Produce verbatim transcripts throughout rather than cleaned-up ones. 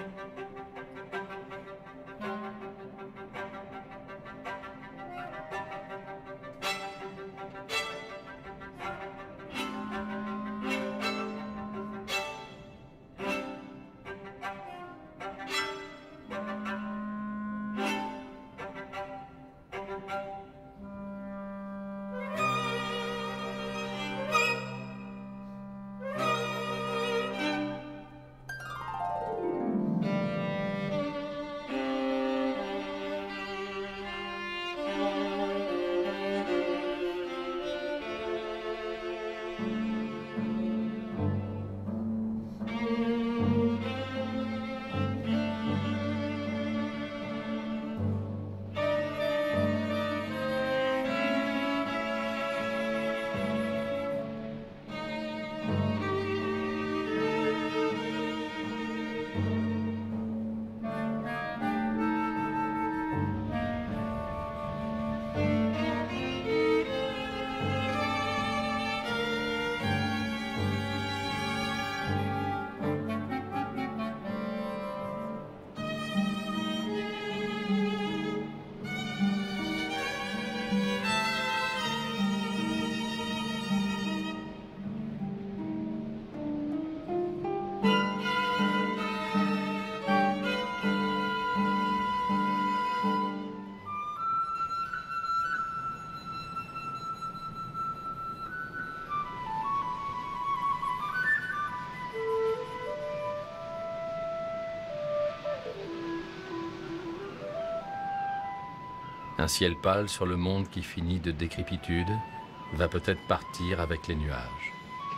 Un ciel pâle sur le monde qui finit de décrépitude va peut-être partir avec les nuages.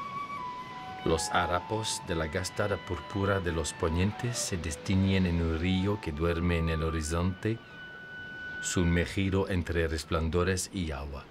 Los harapos de la gastada púrpura de los ponientes se destiñen en un río que duerme en el horizonte, sumergido entre resplandores y agua.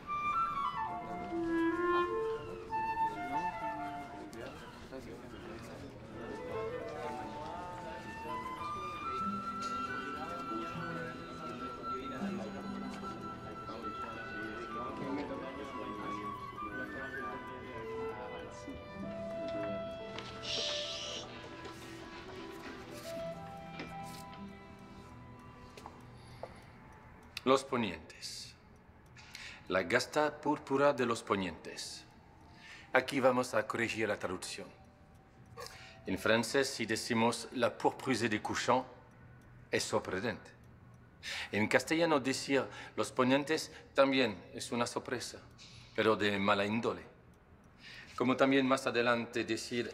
Los ponientes. La gasta púrpura de los ponientes. Aquí vamos a corregir la traducción. En francés, si decimos la pourprisée des couchants, es sorprendente. En castellano, decir los ponientes también es una sorpresa, pero de mala índole. Como también más adelante decir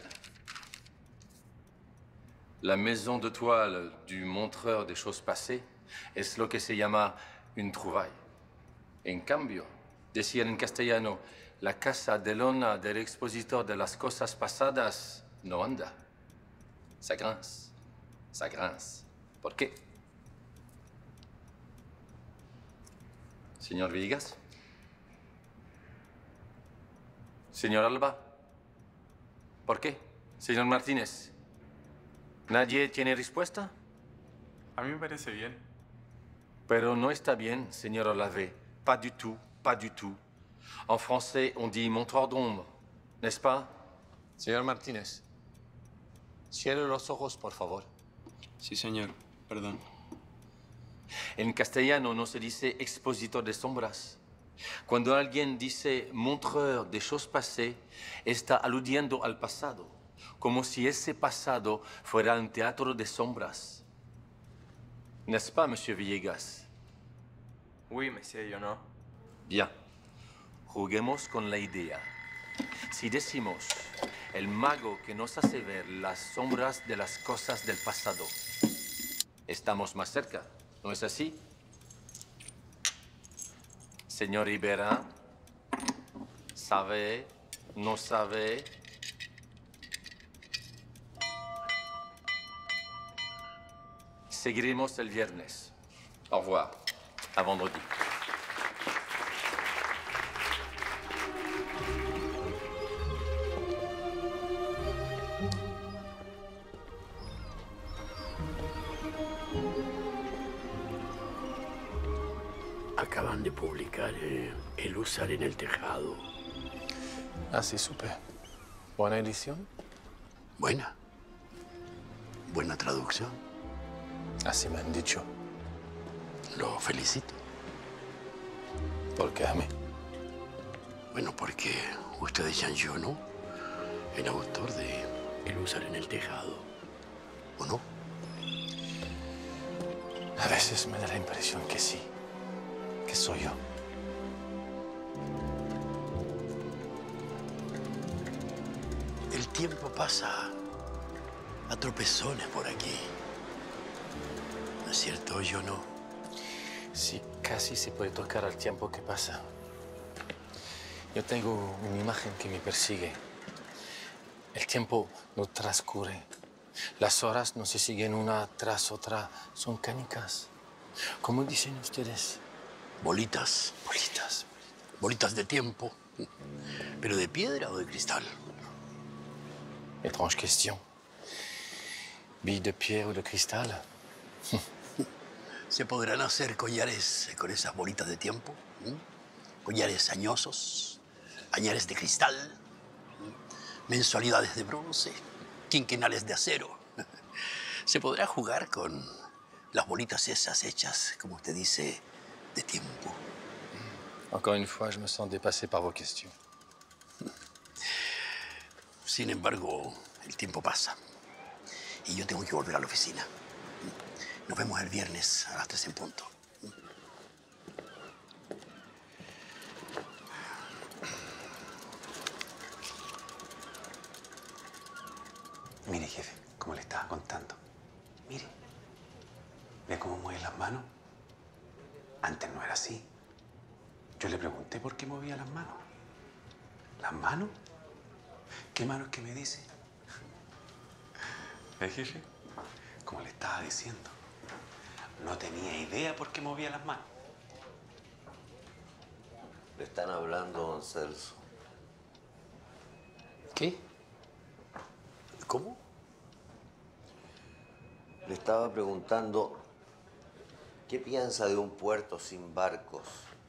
la maison de toile du montreur de choses passées es lo que se llama une trouvaille. En cambio, decir en castellano la casa de lona del expositor de las cosas pasadas no anda. Ça grince, ça grince. ¿Por qué? Señor Villegas. Señor Alba. ¿Por qué? Señor Martínez. ¿Nadie tiene respuesta? A mí me parece bien. Pero no está bien, señor Olavé. Pas du tout, pas du tout. En français, on dit montreur d'ombre, n'est-ce pas? Señor Martínez, cierre los ojos, por favor. Sí, señor. Perdón. En castellano no se dice expositor de sombras. Cuando alguien dice montreur de choses passées, está aludiendo al pasado, como si ese pasado fuera un teatro de sombras. N'est-ce pas, monsieur Villegas? Oui, monsieur, yo no. Bien. Juguemos con la idea. Si decimos el mago que nos hace ver las sombras de las cosas del pasado, estamos más cerca, ¿no es así? Señor Rivera, ¿sabe? ¿No sabe? Seguiremos el viernes. Au revoir. A vendredi. Acaban de publicar eh, El Húsar en el tejado. Así supe. ¿Buena edición? Buena. Buena traducción. Así me han dicho. Lo felicito. ¿Por qué a mí? Bueno, porque usted es Jean Giono, el autor de El húsar en el tejado. ¿O no? A veces me da la impresión que sí, que soy yo. El tiempo pasa a tropezones por aquí. ¿No es cierto, Giono? Sí, casi se puede tocar al tiempo que pasa. Yo tengo una imagen que me persigue. El tiempo no transcurre. Las horas no se siguen una tras otra. Son canicas. ¿Cómo dicen ustedes? Bolitas. Bolitas. Bolitas de tiempo. ¿Pero de piedra o de cristal? Étrange question. ¿Billes de piedra o de cristal? ¿Se podrán hacer collares con esas bolitas de tiempo? ¿Mm? Collares añosos, añares de cristal, ¿Mm? mensualidades de bronce, quinquenales de acero. ¿Se podrá jugar con las bolitas esas hechas, como usted dice, de tiempo? Encore une fois, je me sens dépassé par vos questions. Sin embargo, el tiempo pasa y yo tengo que volver a la oficina. Nos vemos el viernes a las tres en punto. Mire, jefe, como le estaba contando. Mire. ¿Ve cómo mueve las manos? Antes no era así. Yo le pregunté por qué movía las manos. ¿Las manos? ¿Qué manos que me dice? ¿Eh, jefe? Como le estaba diciendo. No tenía idea por qué movía las manos. Le están hablando, don Celso. ¿Qué? ¿Cómo? Le estaba preguntando qué piensa de un puerto sin barcos.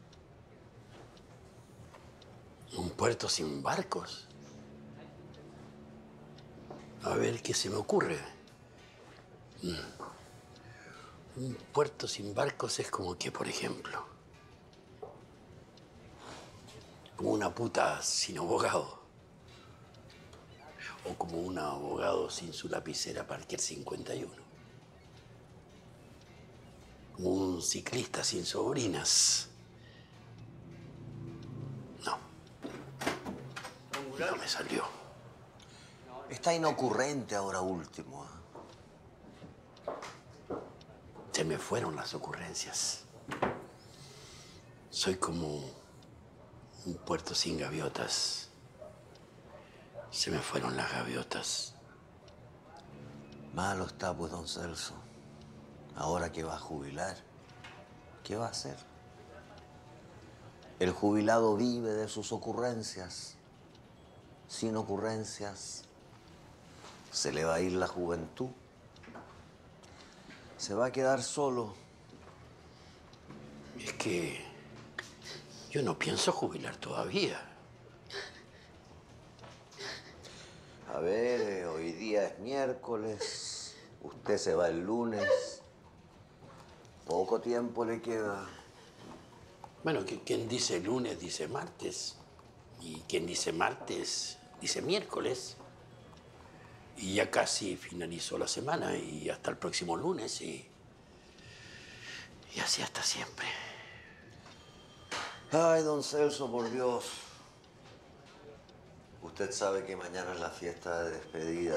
¿Un puerto sin barcos? A ver qué se me ocurre. Mm. Un puerto sin barcos es como que, por ejemplo, como una puta sin abogado. O como un abogado sin su lapicera Parker cincuenta y uno. Como un ciclista sin sobrinas. No. No me salió. Está inocurrente ahora último. ¿eh? Se me fueron las ocurrencias. Soy como un puerto sin gaviotas. Se me fueron las gaviotas. Malo está, pues, don Celso. Ahora que va a jubilar, ¿qué va a hacer? El jubilado vive de sus ocurrencias. Sin ocurrencias, se le va a ir la juventud. Se va a quedar solo. Es que yo no pienso jubilar todavía. A ver, eh, hoy día es miércoles, usted se va el lunes. Poco tiempo le queda. Bueno, que quien dice lunes dice martes. Y quien dice martes dice miércoles. Y ya casi finalizó la semana y hasta el próximo lunes y... Y así hasta siempre. Ay, don Celso, por Dios. Usted sabe que mañana es la fiesta de despedida.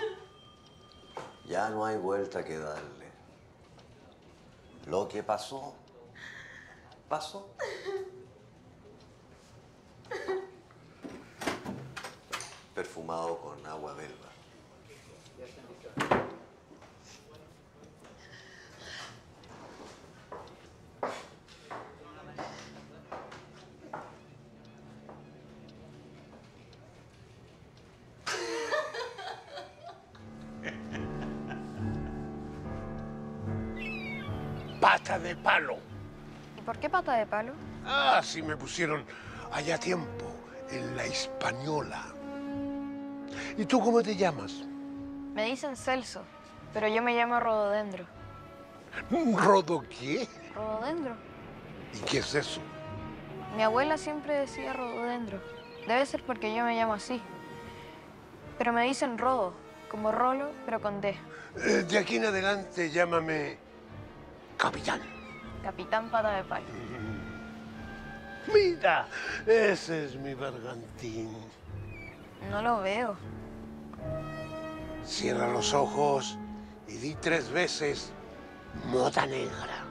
Ya no hay vuelta que darle. Lo que pasó, pasó. Perfumado con agua belva. Pata de palo. ¿Y por qué pata de palo? Ah, sí me pusieron allá tiempo, en la Española. ¿Y tú cómo te llamas? Me dicen Celso, pero yo me llamo Rododendro. ¿Rodo qué? Rododendro. ¿Y qué es eso? Mi abuela siempre decía rododendro. Debe ser porque yo me llamo así. Pero me dicen Rodo, como Rolo, pero con D. Eh, de aquí en adelante llámame capitán. Capitán Pata de Palo. Mira, ese es mi bergantín. No lo veo. Cierra los ojos y di tres veces mota negra.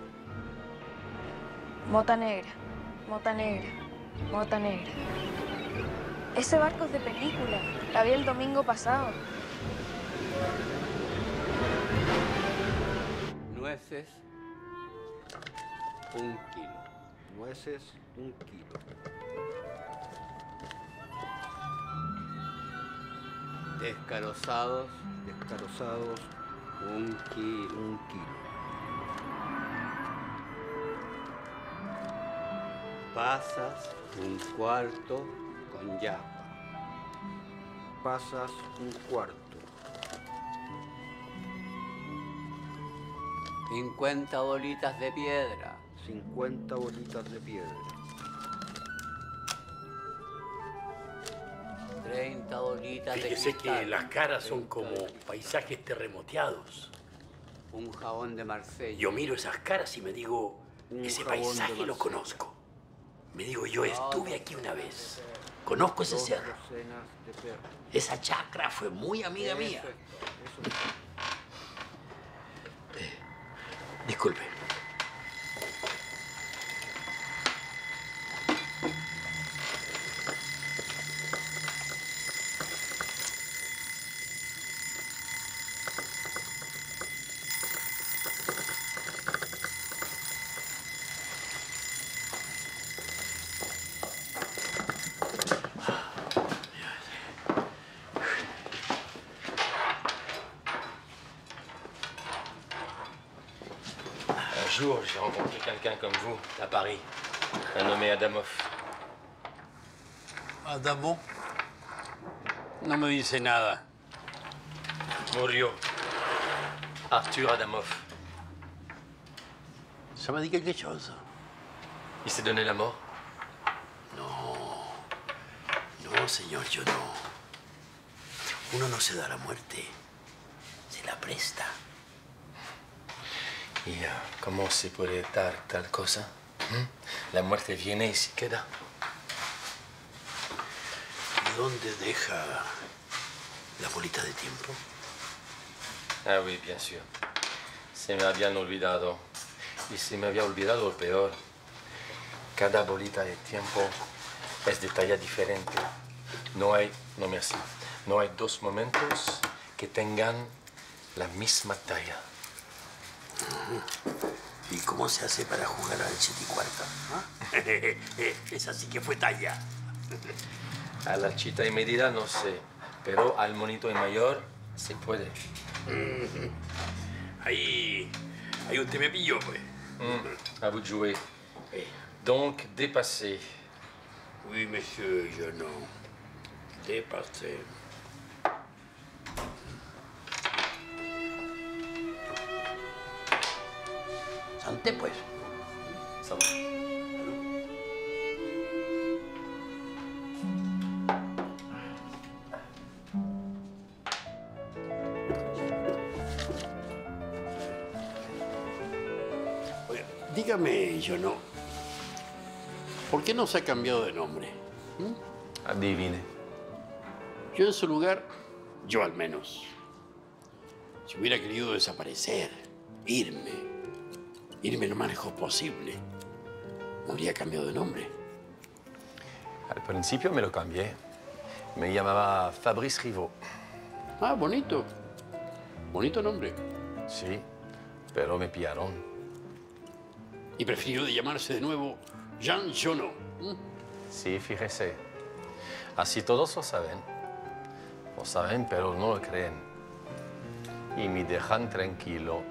Mota negra, mota negra, mota negra. Ese barco es de película. La vi el domingo pasado. Nueces, un kilo. Nueces, un kilo. Descarozados, descarozados, un kilo. Un kilo. Pasas, un cuarto con yapa. Pasas, un cuarto. Cincuenta bolitas de piedra. Cincuenta bolitas de piedra. Treinta bolitas de Fíjese cristal. que las caras son como paisajes terremoteados. Un jabón de Marsella. Yo miro esas caras y me digo, Un ese jabón de paisaje lo Marsella. conozco. Me digo, yo estuve aquí una vez. Conozco ese Dos cerro. docenas de perros. Esa chacra fue muy amiga mía. Eso es todo, eso es Eh, disculpe. Un jour, j'ai rencontré quelqu'un comme vous à Paris, un nommé Adamov. Adamo no me dice nada. Murió. Arthur Adamov. Ça m'a dit quelque chose. Il s'est donné la mort. No, señor, yo no. Uno no se da la muerte, se la presta. ¿Y uh, cómo se puede dar tal cosa? ¿Mm? La muerte viene y se queda. ¿Y dónde deja la bolita de tiempo? Ah oui, bien sûr. Se me habían olvidado. Y se me había olvidado lo peor. Cada bolita de tiempo es de talla diferente. No hay, no me así, no hay dos momentos que tengan la misma talla. ¿Y cómo se hace para jugar al chiticuarta? ¿Ah? Esa sí que fue talla. A la chita y medida no sé, pero al monito y mayor se puede. Ahí, ahí usted me pilló, pues. Mm, à vous de jouer. Donc, dépassé. Oui, monsieur, yo no. Dépassé. Santé, pues. Ça va. Oiga, dígame, yo no. ¿Por qué no se ha cambiado de nombre? ¿Mm? Adivine. Yo en su lugar, yo al menos, si hubiera querido desaparecer, irme, irme lo más lejos posible, no habría cambiado de nombre. Al principio me lo cambié. Me llamaba Fabrice Rivaux. Ah, bonito. Bonito nombre. Sí, pero me pillaron. Y prefirió de llamarse de nuevo Jean Jono. ¿Mm? Sí, fíjese. Así todos lo saben. Lo saben, pero no lo creen. Y me dejan tranquilo.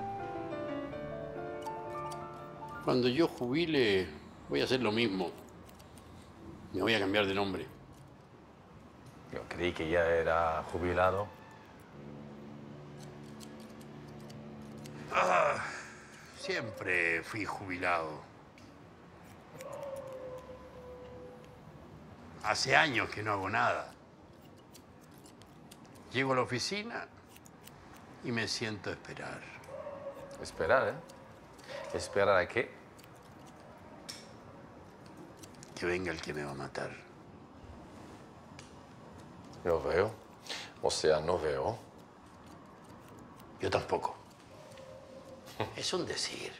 Cuando yo jubile, voy a hacer lo mismo. Me voy a cambiar de nombre. Yo creí que ya era jubilado. Ah, siempre fui jubilado. Hace años que no hago nada. Llego a la oficina y me siento a esperar. Esperar, ¿eh? ¿Esperar a qué? Que venga el que me va a matar. No veo. O sea, no veo. Yo tampoco. Es un decir.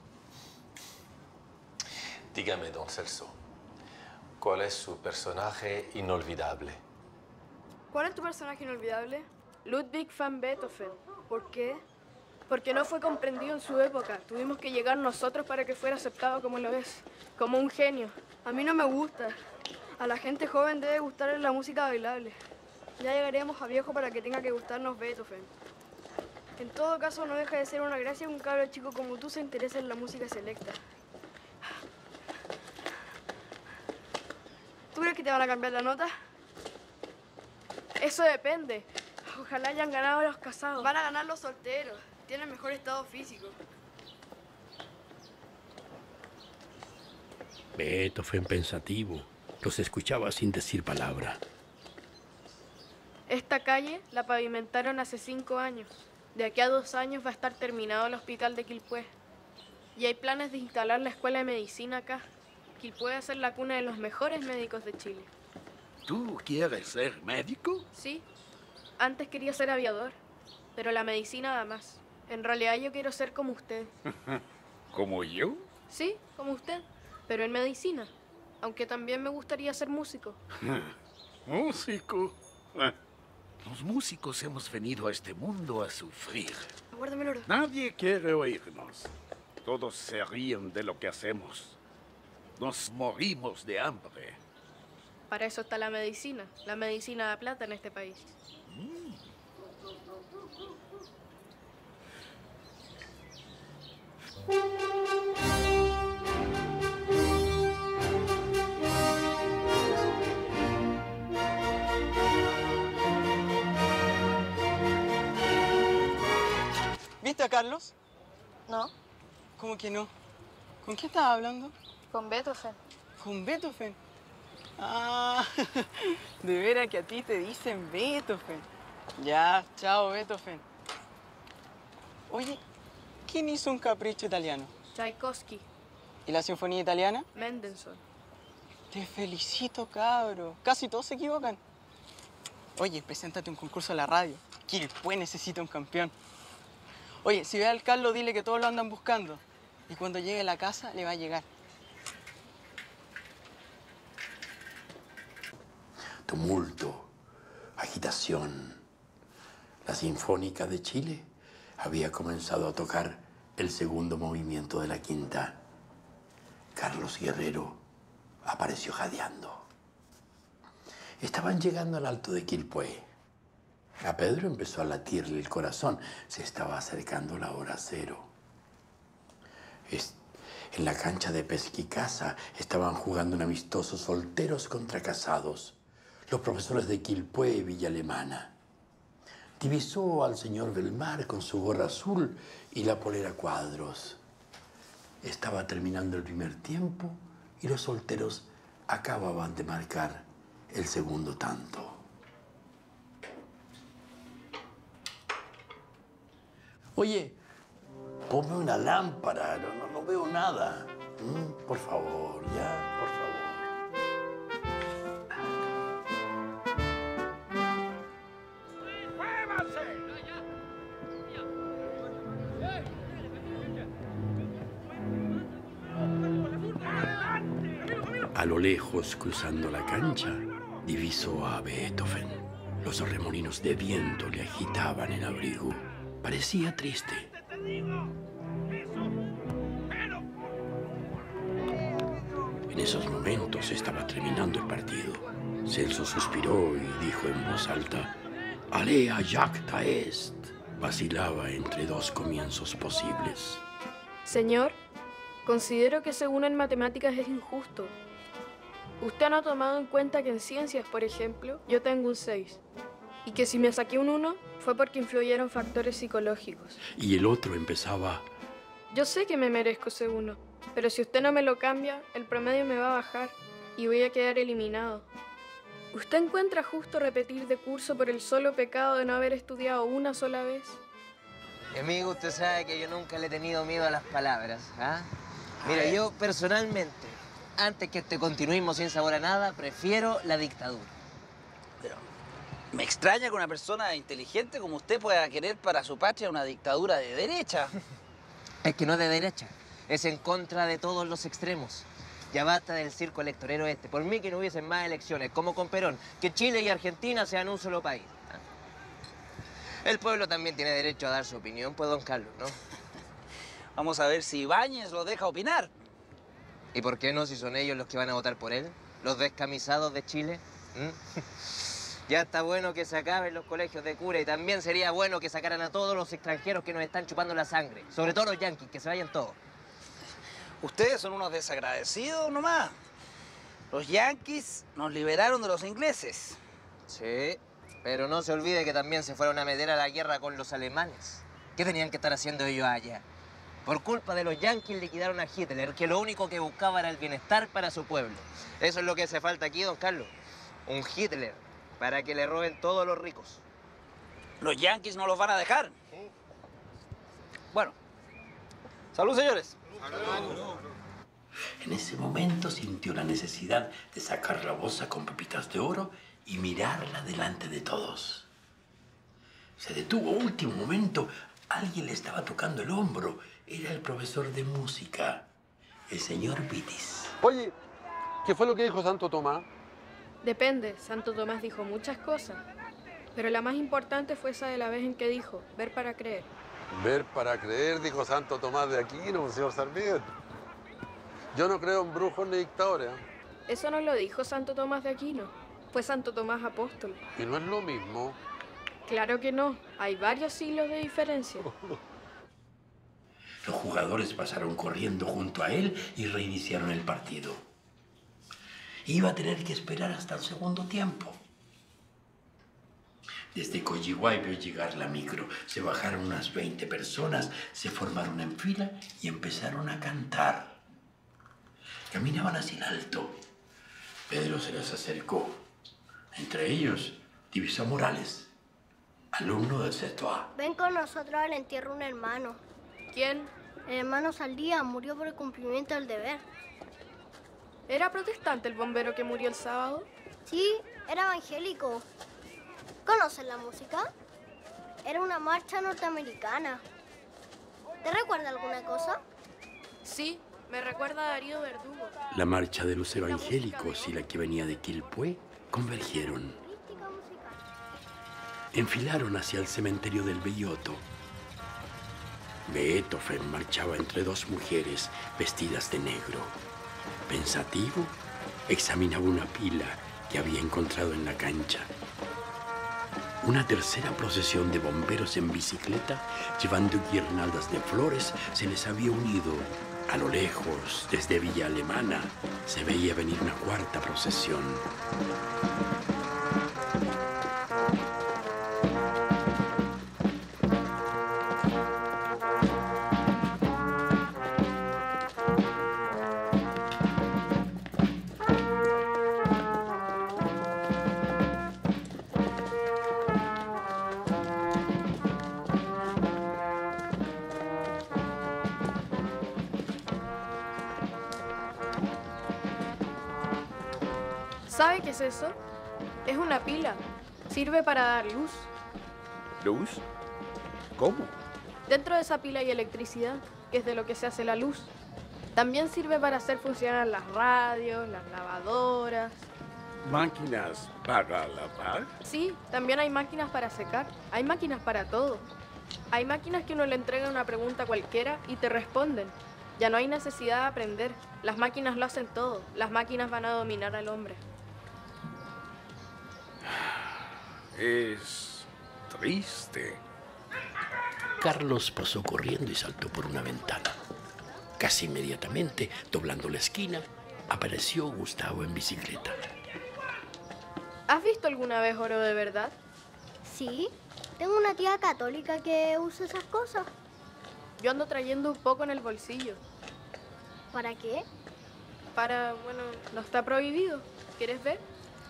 Dígame, don Celso, ¿cuál es su personaje inolvidable? ¿Cuál es tu personaje inolvidable? Ludwig van Beethoven. ¿Por qué? Porque no fue comprendido en su época. Tuvimos que llegar nosotros para que fuera aceptado como lo es, como un genio. A mí no me gusta. A la gente joven debe gustarle la música bailable. Ya llegaremos a viejo para que tenga que gustarnos Beethoven. En todo caso, no deja de ser una gracia que un cabro chico como tú se interese en la música selecta. ¿Tú crees que te van a cambiar la nota? Eso depende. Ojalá hayan ganado los casados. Van a ganar los solteros. Tienen mejor estado físico. Beethoven pensativo. Los escuchaba sin decir palabra. Esta calle la pavimentaron hace cinco años. De aquí a dos años va a estar terminado el hospital de Quilpué. Y hay planes de instalar la escuela de medicina acá. Quilpué va a ser la cuna de los mejores médicos de Chile. ¿Tú quieres ser médico? Sí. Antes quería ser aviador, pero la medicina da más. En realidad yo quiero ser como usted. ¿Como yo? Sí, como usted, pero en medicina. Aunque también me gustaría ser músico. ¿Músico? Los músicos hemos venido a este mundo a sufrir. Aguárdame el oro. Nadie quiere oírnos. Todos se ríen de lo que hacemos. Nos morimos de hambre. Para eso está la medicina. La medicina da plata en este país. Mm. ¿Viste a Carlos? No, ¿Cómo que no? ¿Con quién estabas hablando? con Beethoven. ¿Con Beethoven? Ah, de veras que a ti te dicen Beethoven. Ya, chao, Beethoven. Oye, ¿quién hizo un capricho italiano? Tchaikovsky. ¿Y la sinfonía italiana? Mendelssohn. Te felicito, cabro. Casi todos se equivocan. Oye, preséntate un concurso a la radio. Quilpué necesita un campeón. Oye, si ve al Carlos, dile que todos lo andan buscando. Y cuando llegue a la casa, le va a llegar. Tumulto, agitación. La Sinfónica de Chile había comenzado a tocar el segundo movimiento de la quinta. Carlos Guerrero apareció jadeando. Estaban llegando al alto de Quilpué. A Pedro empezó a latirle el corazón. Se estaba acercando la hora cero. Es- en la cancha de Pesquicasa estaban jugando un amistoso solteros contra casados. Los profesores de Quilpué y Villa Alemana. Divisó al señor Belmar con su gorra azul y la polera cuadros. Estaba terminando el primer tiempo y los solteros acababan de marcar el segundo tanto. Oye, ponme una lámpara, no, no, no veo nada. Mm, por favor, ya, por favor. A lo lejos, cruzando la cancha, divisó a Beethoven. Los remolinos de viento le agitaban el abrigo. Parecía triste. En esos momentos estaba terminando el partido. Celso suspiró y dijo en voz alta, «Alea jacta est». Vacilaba entre dos comienzos posibles. Señor, considero que según en matemáticas es injusto. Usted no ha tomado en cuenta que en ciencias, por ejemplo, yo tengo un seis. Y que si me saqué un uno fue porque influyeron factores psicológicos. Y el otro empezaba Yo sé que me merezco ese uno, pero si usted no me lo cambia, el promedio me va a bajar y voy a quedar eliminado. ¿Usted encuentra justo repetir de curso por el solo pecado de no haber estudiado una sola vez? Amigo, usted sabe que yo nunca le he tenido miedo a las palabras, ¿ah? Mira, yo personalmente, antes que este continuismo sin sabor a nada, prefiero la dictadura. Pero me extraña que una persona inteligente como usted pueda querer para su patria una dictadura de derecha. Es que no es de derecha, es en contra de todos los extremos. Ya basta del circo electorero este. Por mí que no hubiesen más elecciones, como con Perón, que Chile y Argentina sean un solo país. El pueblo también tiene derecho a dar su opinión, pues, don Carlos, ¿no? Vamos a ver si Ibáñez lo deja opinar. ¿Y por qué no, si son ellos los que van a votar por él? ¿Los descamisados de Chile? ¿Mm? Ya está bueno que se acaben los colegios de cura y también sería bueno que sacaran a todos los extranjeros que nos están chupando la sangre. Sobre todo los yanquis, que se vayan todos. Ustedes son unos desagradecidos nomás. Los yanquis nos liberaron de los ingleses. Sí, pero no se olvide que también se fueron a meter a la guerra con los alemanes. ¿Qué tenían que estar haciendo ellos allá? Por culpa de los yanquis liquidaron a Hitler, que lo único que buscaba era el bienestar para su pueblo. Eso es lo que hace falta aquí, don Carlos. Un Hitler, para que le roben todos los ricos. Los yanquis no los van a dejar. Bueno, salud, señores. En ese momento sintió la necesidad de sacar la bolsa con pepitas de oro y mirarla delante de todos. Se detuvo a último momento. Alguien le estaba tocando el hombro. Era el profesor de música, el señor Vitis. Oye, ¿qué fue lo que dijo Santo Tomás? Depende, Santo Tomás dijo muchas cosas, pero la más importante fue esa de la vez en que dijo, ver para creer. Ver para creer, dijo Santo Tomás de Aquino, señor Sarmiento. Yo no creo en brujos ni dictadores. ¿eh? Eso no lo dijo Santo Tomás de Aquino, fue Santo Tomás apóstol. Y no es lo mismo. Claro que no, hay varios siglos de diferencia. Los jugadores pasaron corriendo junto a él y reiniciaron el partido. Iba a tener que esperar hasta el segundo tiempo. Desde Coyihuay vio llegar la micro. Se bajaron unas veinte personas, se formaron en fila y empezaron a cantar. Caminaban hacia el alto. Pedro se les acercó. Entre ellos, divisó a Morales, alumno del sexto A. Ven con nosotros al entierro de un hermano. ¿Quién? El hermano Saldía murió por el cumplimiento del deber. ¿Era protestante el bombero que murió el sábado? Sí, era evangélico. ¿Conocen la música? Era una marcha norteamericana. ¿Te recuerda alguna cosa? Sí, me recuerda a Darío Verdugo. La marcha de los evangélicos y la que venía de Quilpué convergieron. Enfilaron hacia el cementerio del Belloto. Beethoven marchaba entre dos mujeres vestidas de negro. Pensativo, examinaba una pila que había encontrado en la cancha. Una tercera procesión de bomberos en bicicleta, llevando guirnaldas de flores, se les había unido. A lo lejos, desde Villa Alemana, se veía venir una cuarta procesión. ¿Sabe qué es eso? Es una pila. Sirve para dar luz. ¿Luz? ¿Cómo? Dentro de esa pila hay electricidad, que es de lo que se hace la luz. También sirve para hacer funcionar las radios, las lavadoras. ¿Máquinas para lavar? Sí, también hay máquinas para secar. Hay máquinas para todo. Hay máquinas que uno le entrega una pregunta cualquiera y te responden. Ya no hay necesidad de aprender. Las máquinas lo hacen todo. Las máquinas van a dominar al hombre. Es triste. Carlos pasó corriendo y saltó por una ventana. Casi inmediatamente, doblando la esquina, apareció Gustavo en bicicleta. ¿Has visto alguna vez oro de verdad? Sí, tengo una tía católica que usa esas cosas. Yo ando trayendo un poco en el bolsillo. ¿Para qué? Para, bueno, no está prohibido. ¿Quieres ver?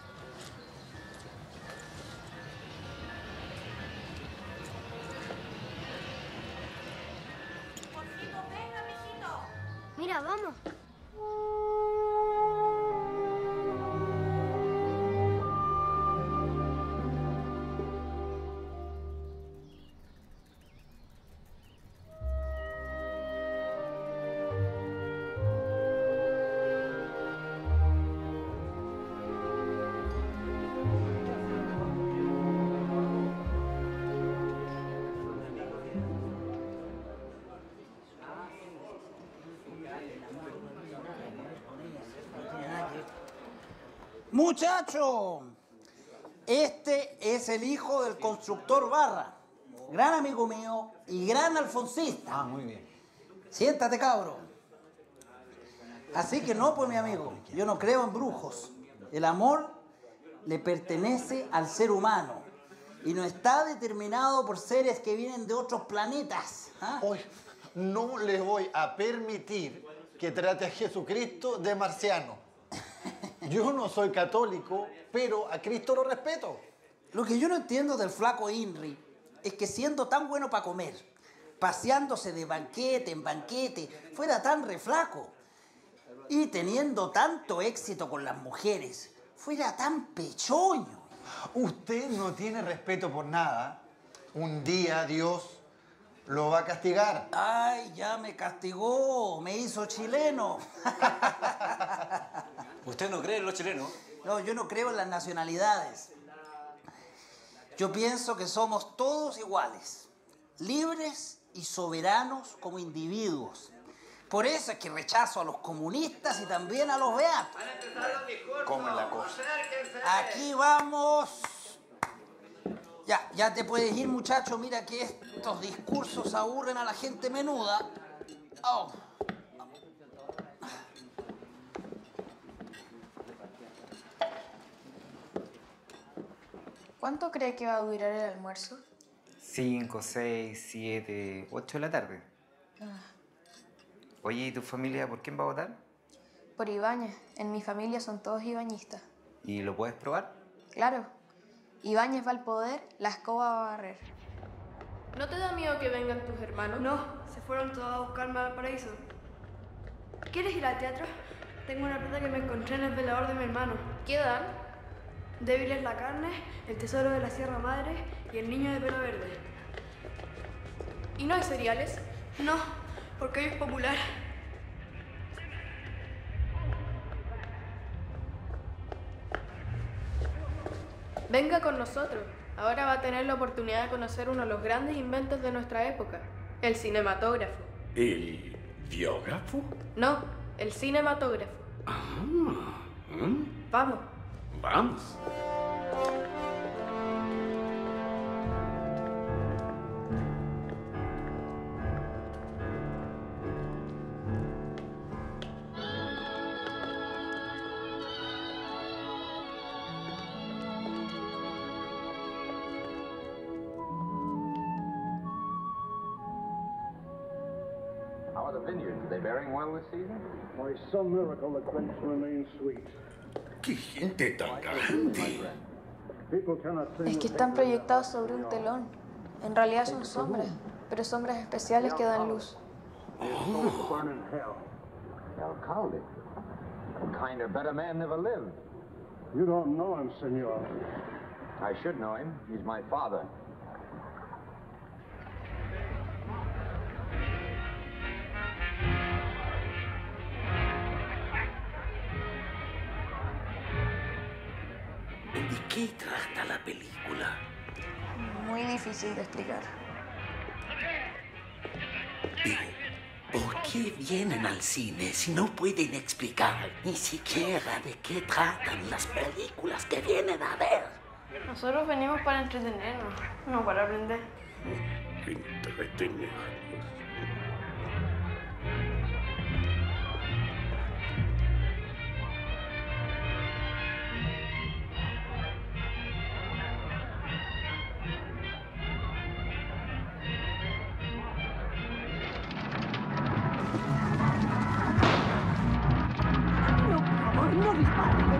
Mira, vamos. Muchacho, este es el hijo del constructor Barra, gran amigo mío y gran alfonsista. Ah, muy bien. Siéntate, cabro. Así que no, pues, mi amigo, yo no creo en brujos. El amor le pertenece al ser humano y no está determinado por seres que vienen de otros planetas. ¿Ah? Hoy no le voy a permitir que trate a Jesucristo de marciano. Yo no soy católico, pero a Cristo lo respeto. Lo que yo no entiendo del flaco Inri es que siendo tan bueno para comer, paseándose de banquete en banquete, fuera tan reflaco. Y teniendo tanto éxito con las mujeres, fuera tan pechoño. Usted no tiene respeto por nada. Un día Dios lo va a castigar. Ay, ya me castigó, me hizo chileno. ¿Usted no cree en los chilenos? No, yo no creo en las nacionalidades. Yo pienso que somos todos iguales, libres y soberanos como individuos. Por eso es que rechazo a los comunistas y también a los beatos. ¿Cómo es la cosa? Aquí vamos. Ya, ya te puedes ir, muchacho. Mira que estos discursos aburren a la gente menuda. Oh. ¿Cuánto cree que va a durar el almuerzo? Cinco, seis, siete, ocho de la tarde. Ah, Oye, ¿y tu familia por quién va a votar? por Ibáñez. En mi familia son todos ibañistas. ¿Y lo puedes probar? Claro. Ibáñez va al poder, la escoba va a barrer. ¿No te da miedo que vengan tus hermanos? No, se fueron todos a buscarme al paraíso. ¿Quieres ir al teatro? Tengo una plata que me encontré en el velador de mi hermano. ¿Qué dan? Débil es la carne, el tesoro de la Sierra Madre y el niño de pelo verde. ¿Y no hay cereales? No, porque hoy es popular. Venga con nosotros. Ahora va a tener la oportunidad de conocer uno de los grandes inventos de nuestra época, el cinematógrafo. ¿El biógrafo? No, el cinematógrafo. Ah, ¿eh? Vamos. Vamos. How are the vineyards? Are they bearing well this season? By some miracle, the grapes remain sweet. ¡Qué gente tan grande! Es que están proyectados sobre un telón. En realidad son sombras, pero sombras especiales que dan luz. Oh. Alcalde. A kinder, better man never lived. You don't know him, senor. I should know him. He's my father. ¿De qué trata la película? Muy difícil de explicar. Digo, ¿por qué vienen al cine si no pueden explicar ni siquiera de qué tratan las películas que vienen a ver? Nosotros venimos para entretenernos, no para aprender. Entretenernos.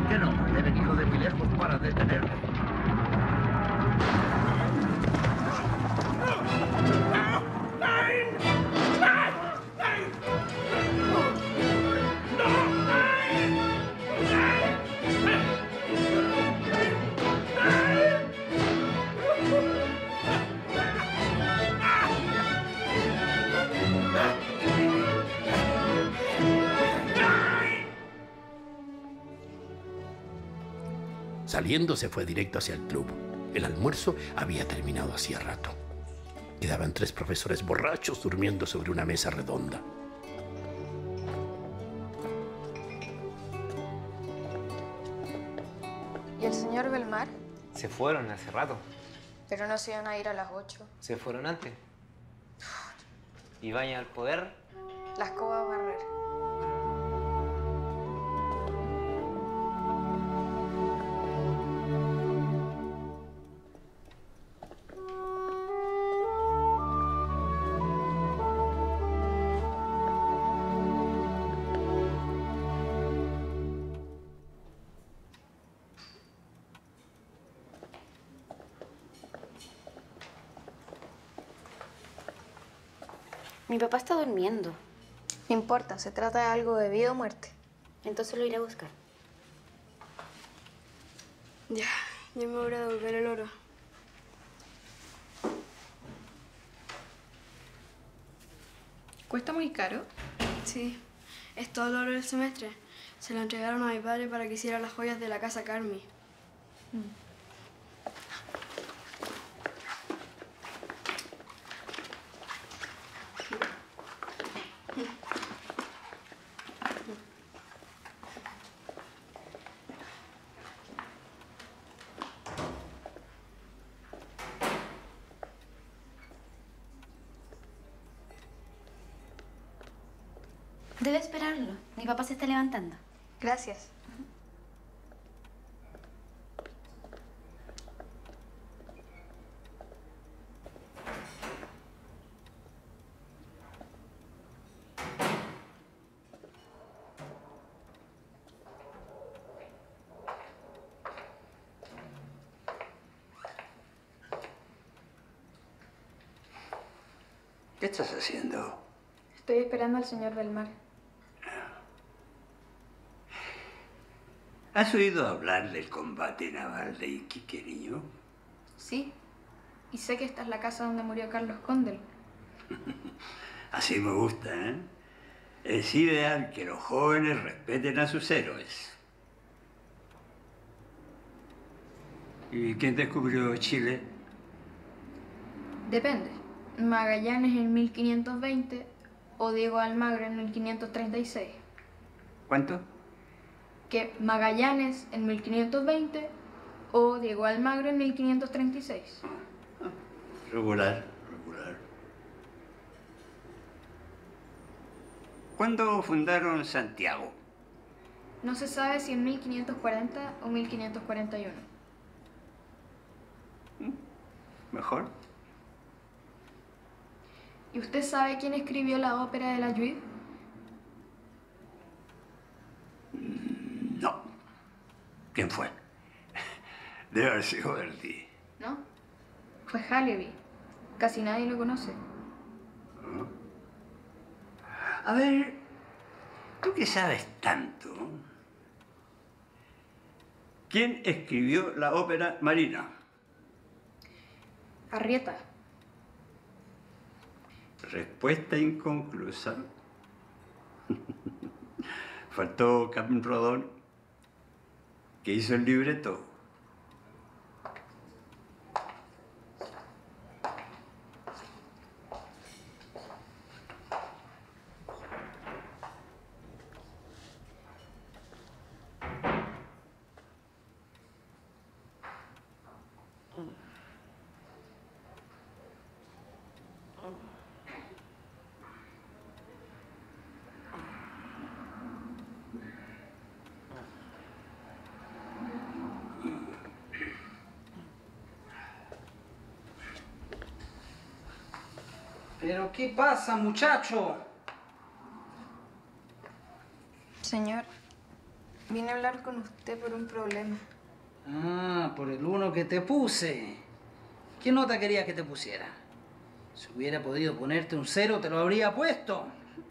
que no? He venido de muy lejos para detenerme. Saliendo se fue directo hacia el club. El almuerzo había terminado hacía rato. Quedaban tres profesores borrachos durmiendo sobre una mesa redonda. ¿Y el señor Belmar? Se fueron hace rato. Pero no se iban a ir a las ocho. Se fueron antes. Y vayan al poder. La escoba va a barrer. Mi papá está durmiendo. No importa, se trata de algo de vida o muerte. Entonces lo iré a buscar. Ya, yo me voy a devolver el oro. ¿Cuesta muy caro? Sí, es todo el oro del semestre. Se lo entregaron a mi padre para que hiciera las joyas de la casa Carmi. Debe esperarlo. Mi papá se está levantando. Gracias. ¿Qué estás haciendo? Estoy esperando al señor Belmar. ¿Has oído hablar del combate naval de Iquique, niño? Sí. Y sé que esta es la casa donde murió Carlos Condel. Así me gusta, ¿eh? Es ideal que los jóvenes respeten a sus héroes. ¿Y quién descubrió Chile? Depende. Magallanes en mil quinientos veinte o Diego Almagro en mil quinientos treinta y seis. ¿Cuánto? Que Magallanes en mil quinientos veinte o Diego Almagro en mil quinientos treinta y seis. Regular, regular. ¿Cuándo fundaron Santiago? No se sabe si en mil quinientos cuarenta o mil quinientos cuarenta y uno. Mejor. ¿Y usted sabe quién escribió la ópera de la Juive? No. ¿Quién fue? Debe haber sido Verdi. ¿No? Fue Halevi. Casi nadie lo conoce. A ver, tú que sabes tanto, ¿quién escribió la ópera Marina? Arrieta. Respuesta inconclusa. Faltó Captain Rodón, que hizo el libreto. ¿Pero qué pasa, muchacho? Señor, Vine a hablar con usted por un problema. Ah, por el uno que te puse. ¿Qué nota querías que te pusiera? Si hubiera podido ponerte un cero, te lo habría puesto.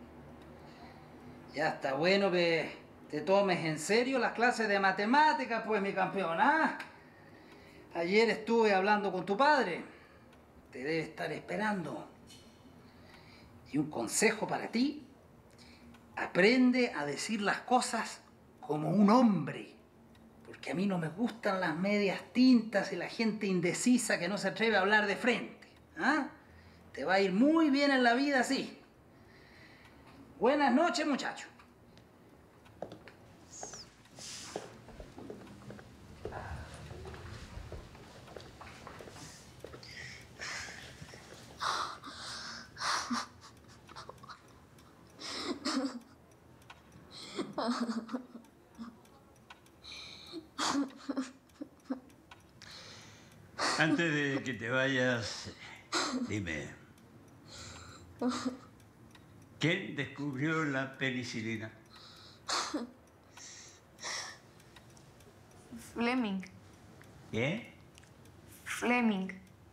Ya está bueno que te tomes en serio las clases de matemáticas, pues, mi campeón, ¿ah? Ayer estuve hablando con tu padre. Te debe estar esperando. Y un consejo para ti. Aprende a decir las cosas como un hombre. Porque a mí no me gustan las medias tintas y la gente indecisa que no se atreve a hablar de frente. ¿Ah? Te va a ir muy bien en la vida así. Buenas noches, muchacho. Antes de que te vayas, dime, ¿quién descubrió la penicilina? Fleming. ¿Qué? Fleming.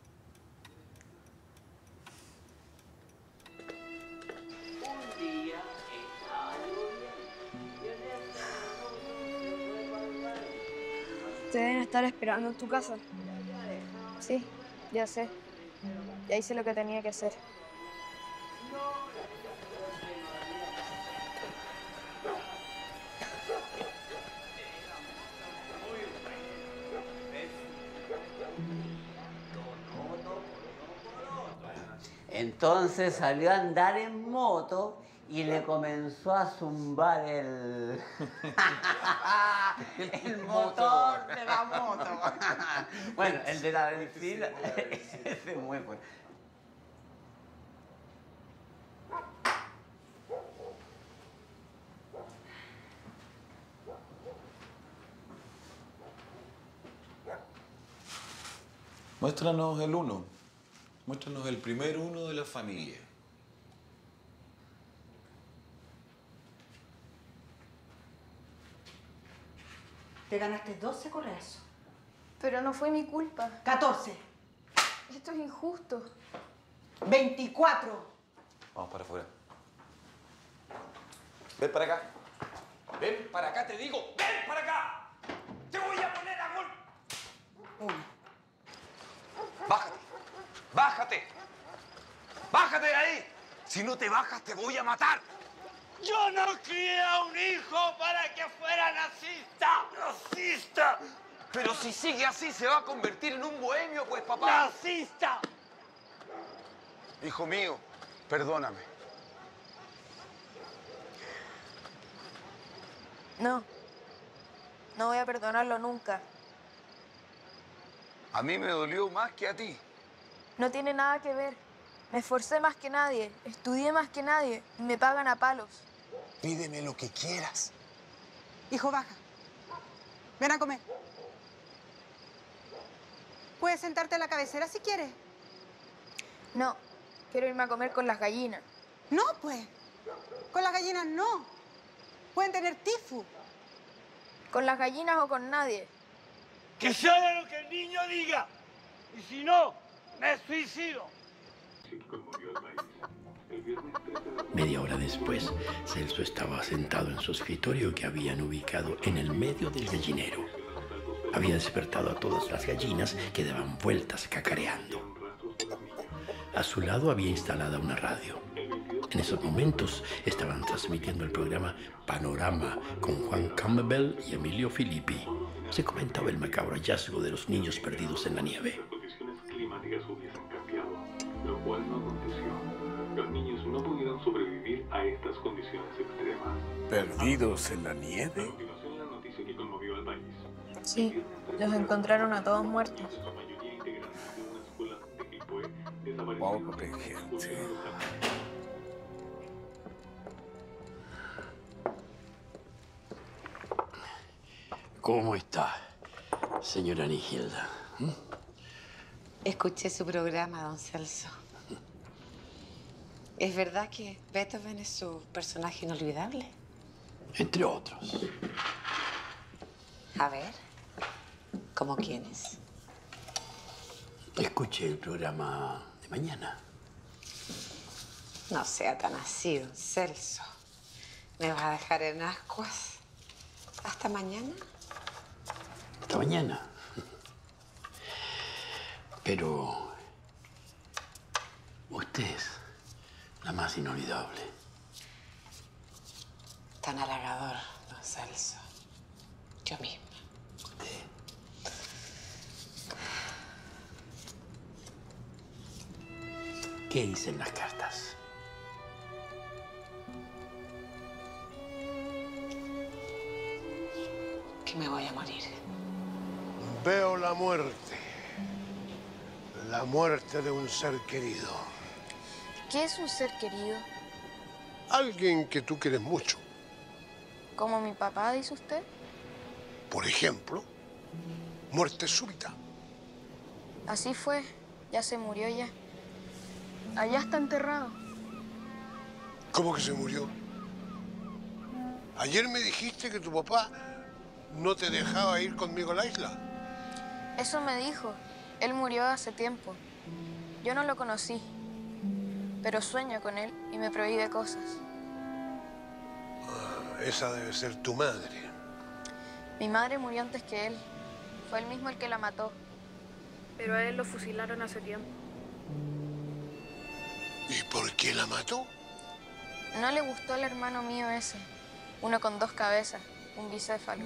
Te deben estar esperando en tu casa. Sí, ya sé. Ya hice lo que tenía que hacer. Entonces salió a andar en moto y le comenzó a zumbar el... el motor de la moto. Bueno, el de la benzina, ese es muy bueno. Muéstranos el uno. Muéstranos el primer uno de la familia. Te ganaste doce correazos. Pero no fue mi culpa. catorce. Esto es injusto. veinticuatro. Vamos para afuera. Ven para acá. Ven para acá, te digo. ¡Ven para acá! ¡Te voy a poner a gol! ¡Bájate! ¡Bájate! ¡Bájate de ahí! Si no te bajas, te voy a matar. Yo no crié a un hijo para que fuera nazista. ¡Nazista! Pero si sigue así, se va a convertir en un bohemio, pues, papá. ¡Nazista! Hijo mío, perdóname. No. No voy a perdonarlo nunca. A mí me dolió más que a ti. No tiene nada que ver. Me esforcé más que nadie, estudié más que nadie y me pagan a palos. Pídeme lo que quieras. Hijo, baja. Ven a comer. Puedes sentarte a la cabecera si quieres. No, quiero irme a comer con las gallinas. No, pues. Con las gallinas no. Pueden tener tifus. ¿Con las gallinas o con nadie? Que se haga lo que el niño diga. Y si no, me suicido. Media hora después, Celso estaba sentado en su escritorio que habían ubicado en el medio del gallinero. Había despertado a todas las gallinas que daban vueltas cacareando. A su lado había instalada una radio. En esos momentos estaban transmitiendo el programa Panorama con Juan Campbell y Emilio Filippi. Se comentaba el macabro hallazgo de los niños perdidos en la nieve. Lo cual no aconteció. Los niños no pudieron sobrevivir a estas condiciones extremas. ¿Perdidos en la nieve? A continuación, la noticia que conmovió al país. Sí, los encontraron a todos muertos. La mayoría integrantes de una escuela de Quilpué desaparecieron. Pobre gente. ¿Cómo está, señora Nigilda? ¿Mm? Escuché su programa, don Celso. ¿Es verdad que Beethoven es su personaje inolvidable? Entre otros. A ver, ¿cómo quiénes? Escuche el programa de mañana. No sea tan así, don Celso. ¿Me vas a dejar en ascuas hasta mañana? Hasta mañana. Pero usted es la más inolvidable. Tan halagador, don Celso. Yo misma. Usted. ¿Qué dicen las cartas? Que me voy a morir. Veo la muerte. La muerte de un ser querido. ¿Qué es un ser querido? Alguien que tú quieres mucho. ¿Como mi papá, dice usted? Por ejemplo, muerte súbita. Así fue. Ya se murió ya. Allá está enterrado. ¿Cómo que se murió? Ayer me dijiste que tu papá no te dejaba ir conmigo a la isla. Eso me dijo. Él murió hace tiempo. Yo no lo conocí, pero sueño con él y me prohíbe cosas. Ah, esa debe ser tu madre. Mi madre murió antes que él. Fue él mismo el que la mató. Pero a él lo fusilaron hace tiempo. ¿Y por qué la mató? No le gustó el hermano mío ese. Uno con dos cabezas, un bicéfalo.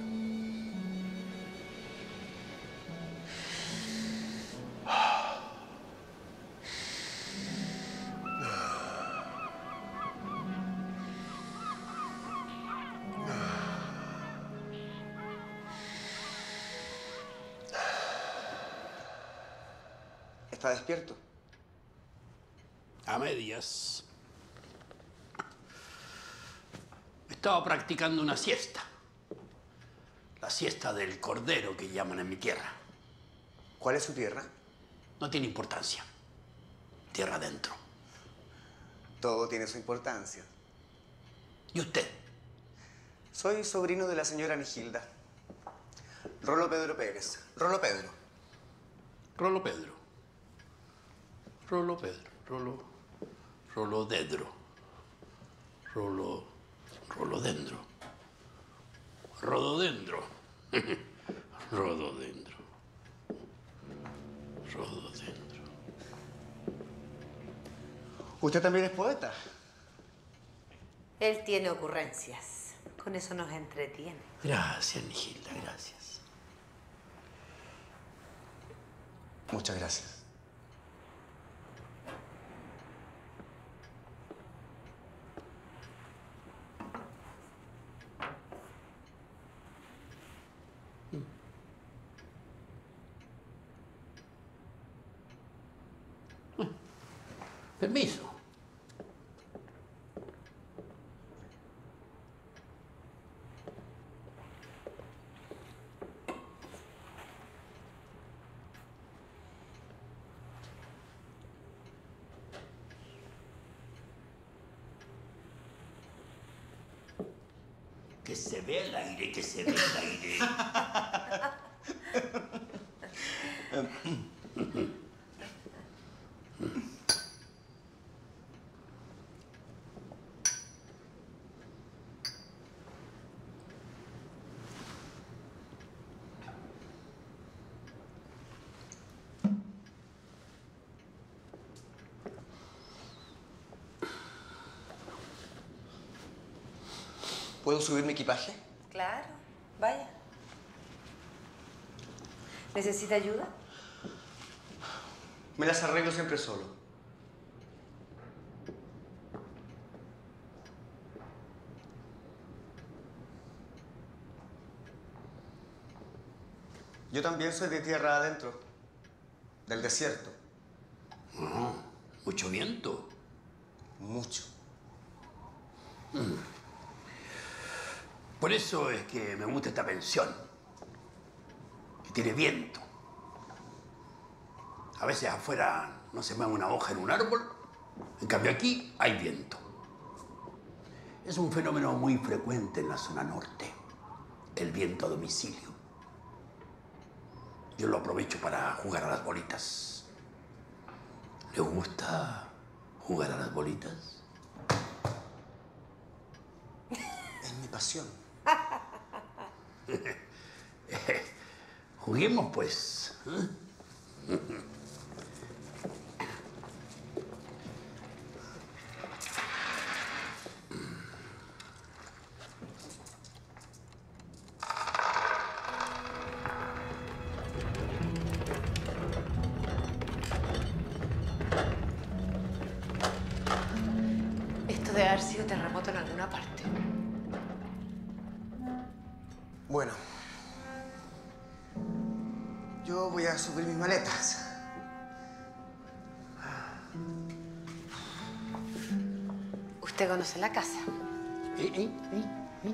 ¿Está despierto? A medias. Estaba practicando una siesta. La siesta del cordero que llaman en mi tierra. ¿Cuál es su tierra? No tiene importancia. Tierra adentro. Todo tiene su importancia. ¿Y usted? Soy sobrino de la señora Nigilda. Rolo Pedro Pérez. Rolo Pedro. Rolo Pedro. Rolo Pedro. Rolo... Rolodendro. Rolo... Rolodendro. Rododendro. Rododendro. Rododendro. ¿Usted también es poeta? Él tiene ocurrencias. Con eso nos entretiene. Gracias, Nigilda, gracias. Muchas gracias. Permiso. Que se vea el aire, que se vea el aire. ¿Puedo subir mi equipaje? Claro, vaya. ¿Necesita ayuda? Me las arreglo siempre solo. Yo también soy de tierra adentro, del desierto. Oh, ¿mucho viento? Mucho. Mm. Por eso es que me gusta esta pensión, que tiene viento. A veces afuera no se mueve una hoja en un árbol, en cambio aquí hay viento. Es un fenómeno muy frecuente en la zona norte, el viento a domicilio. yo lo aprovecho para jugar a las bolitas. ¿Le gusta jugar a las bolitas? Es mi pasión. Juguemos, pues. Esto debe haber sido terremoto en alguna parte. Bueno. Yo voy a subir mis maletas. ¿Usted conoce la casa? ¿Eh, eh, eh, eh?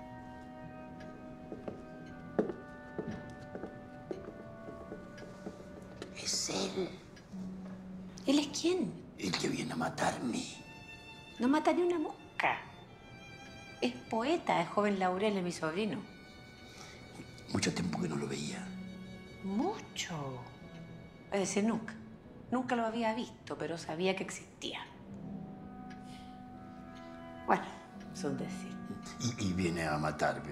Es él. ¿Él es quién? El que viene a matarme. No mata ni una mosca. Es poeta, es joven Laurel, es mi sobrino. Mucho tiempo que no lo veía. Mucho. Es decir, nunca. Nunca lo había visto, pero sabía que existía. Bueno, es un decir. Y, y viene a matarme.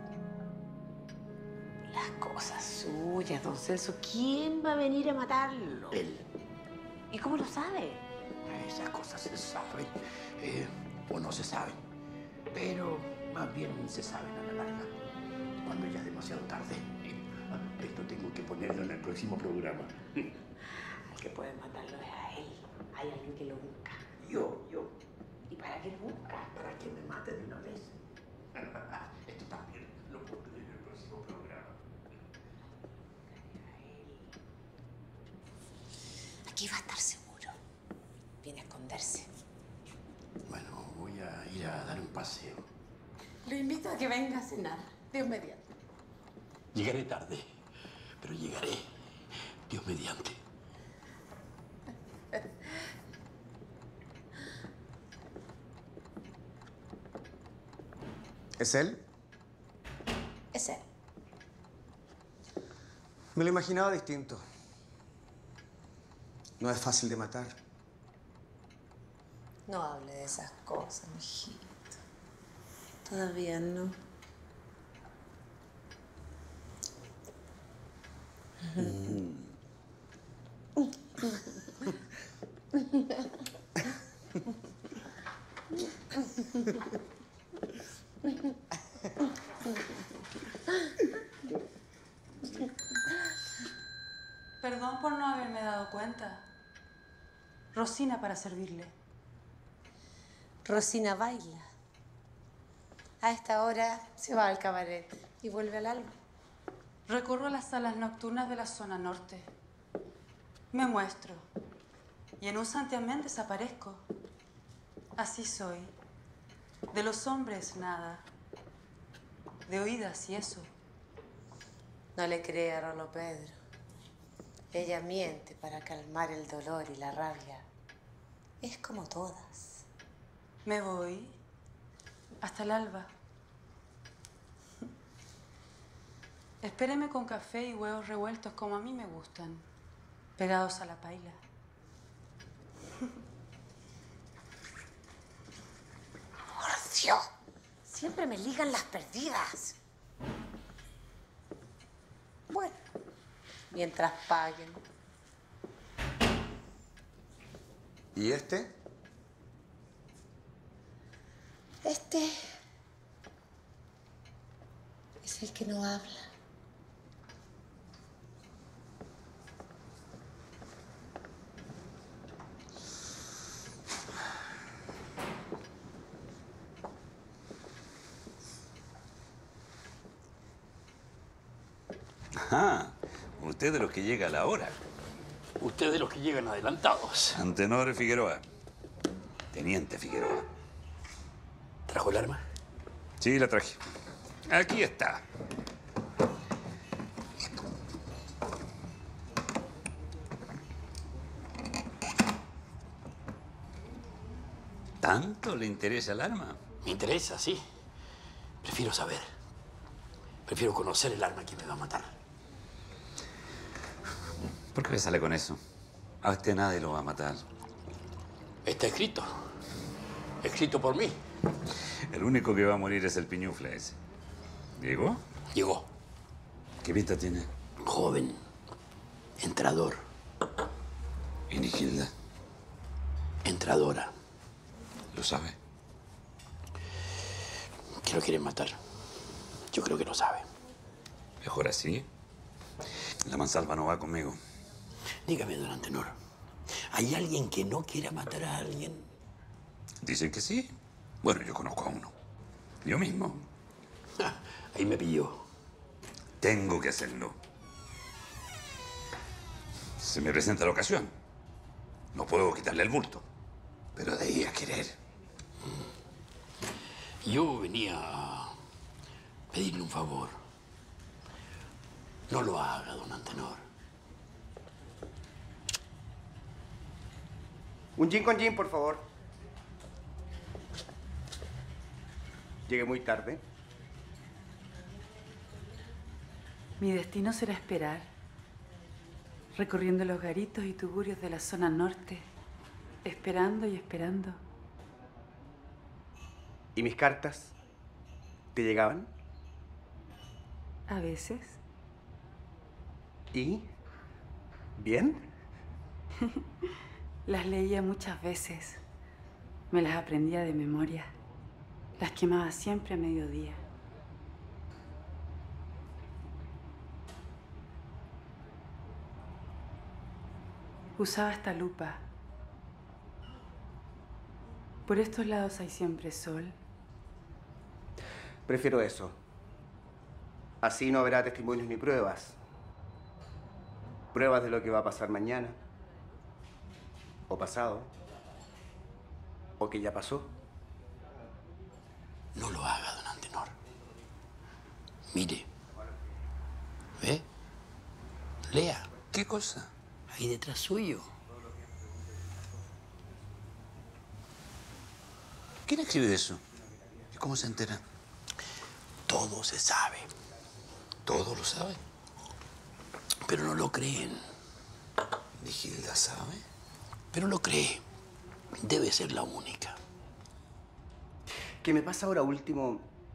Las cosas suyas, don Celso. ¿Quién va a venir a matarlo? Él. ¿Y cómo lo sabe? Esas cosas se saben. Eh, o no se saben. Pero más bien se saben a la larga. Cuando ya es demasiado tarde. Esto tengo que ponerlo en el próximo programa. El que puede matarlo es a él. Hay alguien que lo busca. Yo, yo. ¿Y para qué lo busca? Para que me mate de una vez. Esto también lo puedo poner en el próximo programa. Aquí va a estar seguro. Viene a esconderse. Bueno, voy a ir a dar un paseo. Lo invito a que venga a cenar. Dios mediante. Llegaré tarde, pero llegaré. Dios mediante. ¿Es él? Es él. Me lo imaginaba distinto. No es fácil de matar. No hable de esas cosas, mijito. Todavía no. Mm. Perdón por no haberme dado cuenta. Rosina para servirle. Rosina baila. A esta hora se va al cabaret y vuelve al alba. Recorro las salas nocturnas de la zona norte. Me muestro. Y en un santiamén desaparezco. Así soy. De los hombres, nada. De oídas y eso. No le crea a Rolo Pedro. Ella miente para calmar el dolor y la rabia. Es como todas. Me voy hasta el alba. Espéreme con café y huevos revueltos como a mí me gustan, pegados a la paila. ¡Por Dios! Siempre me ligan las perdidas. Bueno, mientras paguen. ¿Y este? Este es el que no habla. Ajá. Usted de los que llega a la hora. Usted de los que llegan adelantados. Antenor Figueroa. Teniente Figueroa. ¿Trajo el arma? Sí, la traje. Aquí está. ¿Tanto le interesa el arma? Me interesa, sí. Prefiero saber. Prefiero conocer el arma que me va a matar. ¿Por qué me sale con eso? A usted nadie lo va a matar. Está escrito. Escrito por mí. El único que va a morir es el piñufle ese. ¿Llegó? Llegó. ¿Qué pinta tiene? Joven. Entrador. ¿Y Nigilda? Entradora. ¿Lo sabe? Que lo quieren matar. Yo creo que lo sabe. Mejor así. La mansalva no va conmigo. Dígame, don Antenor. ¿Hay alguien que no quiera matar a alguien? Dicen que sí. Bueno, yo conozco a uno. Yo mismo. Ah, ahí me pilló. Tengo que hacerlo. Se me presenta la ocasión. No puedo quitarle el bulto. Pero de ahí a querer. Yo venía a pedirle un favor. No lo haga, don Antenor. Un gin con gin, por favor. Llegué muy tarde. Mi destino será esperar, recorriendo los garitos y tugurios de la zona norte, esperando y esperando. ¿Y mis cartas? ¿Te llegaban? A veces. ¿Y? ¿Bien? Las leía muchas veces. Me las aprendía de memoria. Las quemaba siempre a mediodía. Usaba esta lupa. Por estos lados hay siempre sol. Prefiero eso. Así no habrá testimonios ni pruebas. Pruebas de lo que va a pasar mañana. O pasado. O que ya pasó. No lo haga, don Antenor. Mire. ¿Ve? Lea. ¿Qué cosa? Ahí detrás suyo. ¿Quién escribe eso? ¿Y cómo se entera? Todo se sabe. ¿Todo lo sabe? Pero no lo creen. ¿Nigilda sabe? Pero lo cree. Debe ser la única. ¿Qué me pasa ahora último?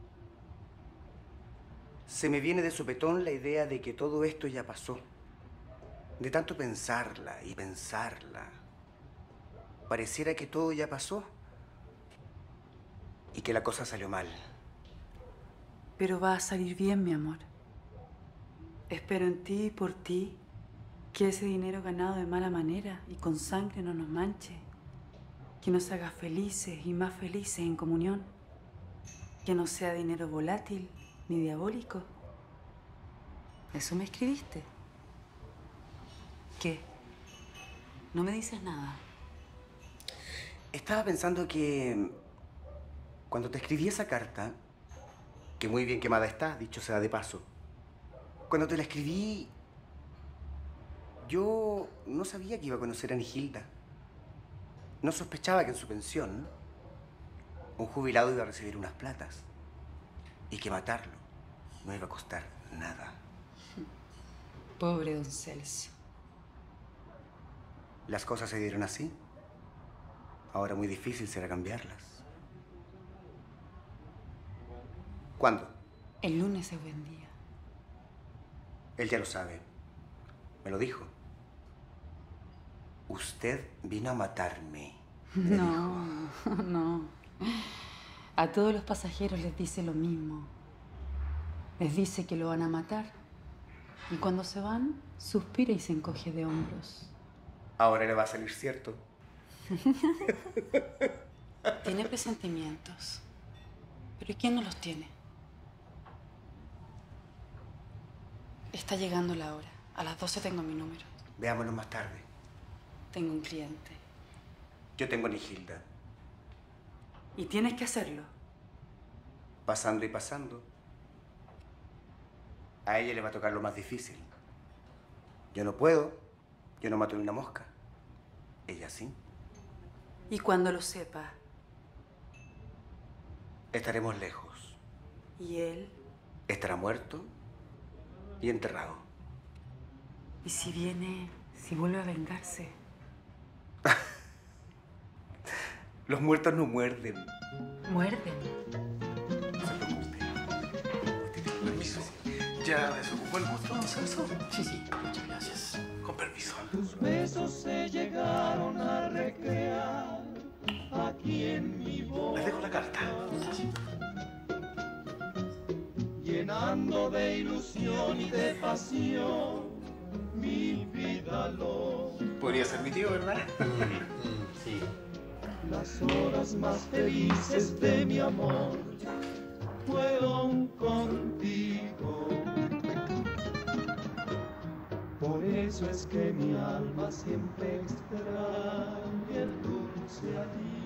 Se me viene de sopetón la idea de que todo esto ya pasó. De tanto pensarla y pensarla. Pareciera que todo ya pasó. Y que la cosa salió mal. Pero va a salir bien, mi amor. Espero en ti y por ti que ese dinero ganado de mala manera y con sangre no nos manche. Que nos haga felices y más felices en comunión. Que no sea dinero volátil ni diabólico. ¿Eso me escribiste? ¿Qué? ¿No me dices nada? Estaba pensando que cuando te escribí esa carta, que muy bien quemada está, dicho sea de paso, cuando te la escribí, yo no sabía que iba a conocer a Nigilda. No sospechaba que en su pensión un jubilado iba a recibir unas platas y que matarlo no iba a costar nada. Pobre don Celso. Las cosas se dieron así. Ahora muy difícil será cambiarlas. ¿Cuándo? El lunes es buen día. Él ya lo sabe. Me lo dijo. Usted vino a matarme. me No, no. A todos los pasajeros les dice lo mismo. Les dice que lo van a matar. Y cuando se van, suspira y se encoge de hombros. Ahora le va a salir cierto. Tiene presentimientos. Pero ¿quién no los tiene? Está llegando la hora. A las doce tengo mi número. Veámonos más tarde. Tengo un cliente. Yo tengo a Nigilda. Y tienes que hacerlo. Pasando y pasando. A ella le va a tocar lo más difícil. Yo no puedo. Yo no mato ni una mosca. Ella sí. Y cuando lo sepa. Estaremos lejos. ¿Y él? Estará muerto y enterrado. ¿Y si viene si vuelve a vengarse. Los muertos no muerden. Muerden. No se preocupe. Permiso. ¿Ya desocupó el gusto, don Celso? Sí, sí. Muchas gracias. Con permiso. Tus besos se llegaron a recrear aquí en mi voz. Les dejo la carta. Llenando de ilusión y de pasión mi vida lo. Podría ser mi tío, ¿verdad? Sí. Las horas más felices de mi amor fueron contigo. Por eso es que mi alma siempre extraña el dulce alivio.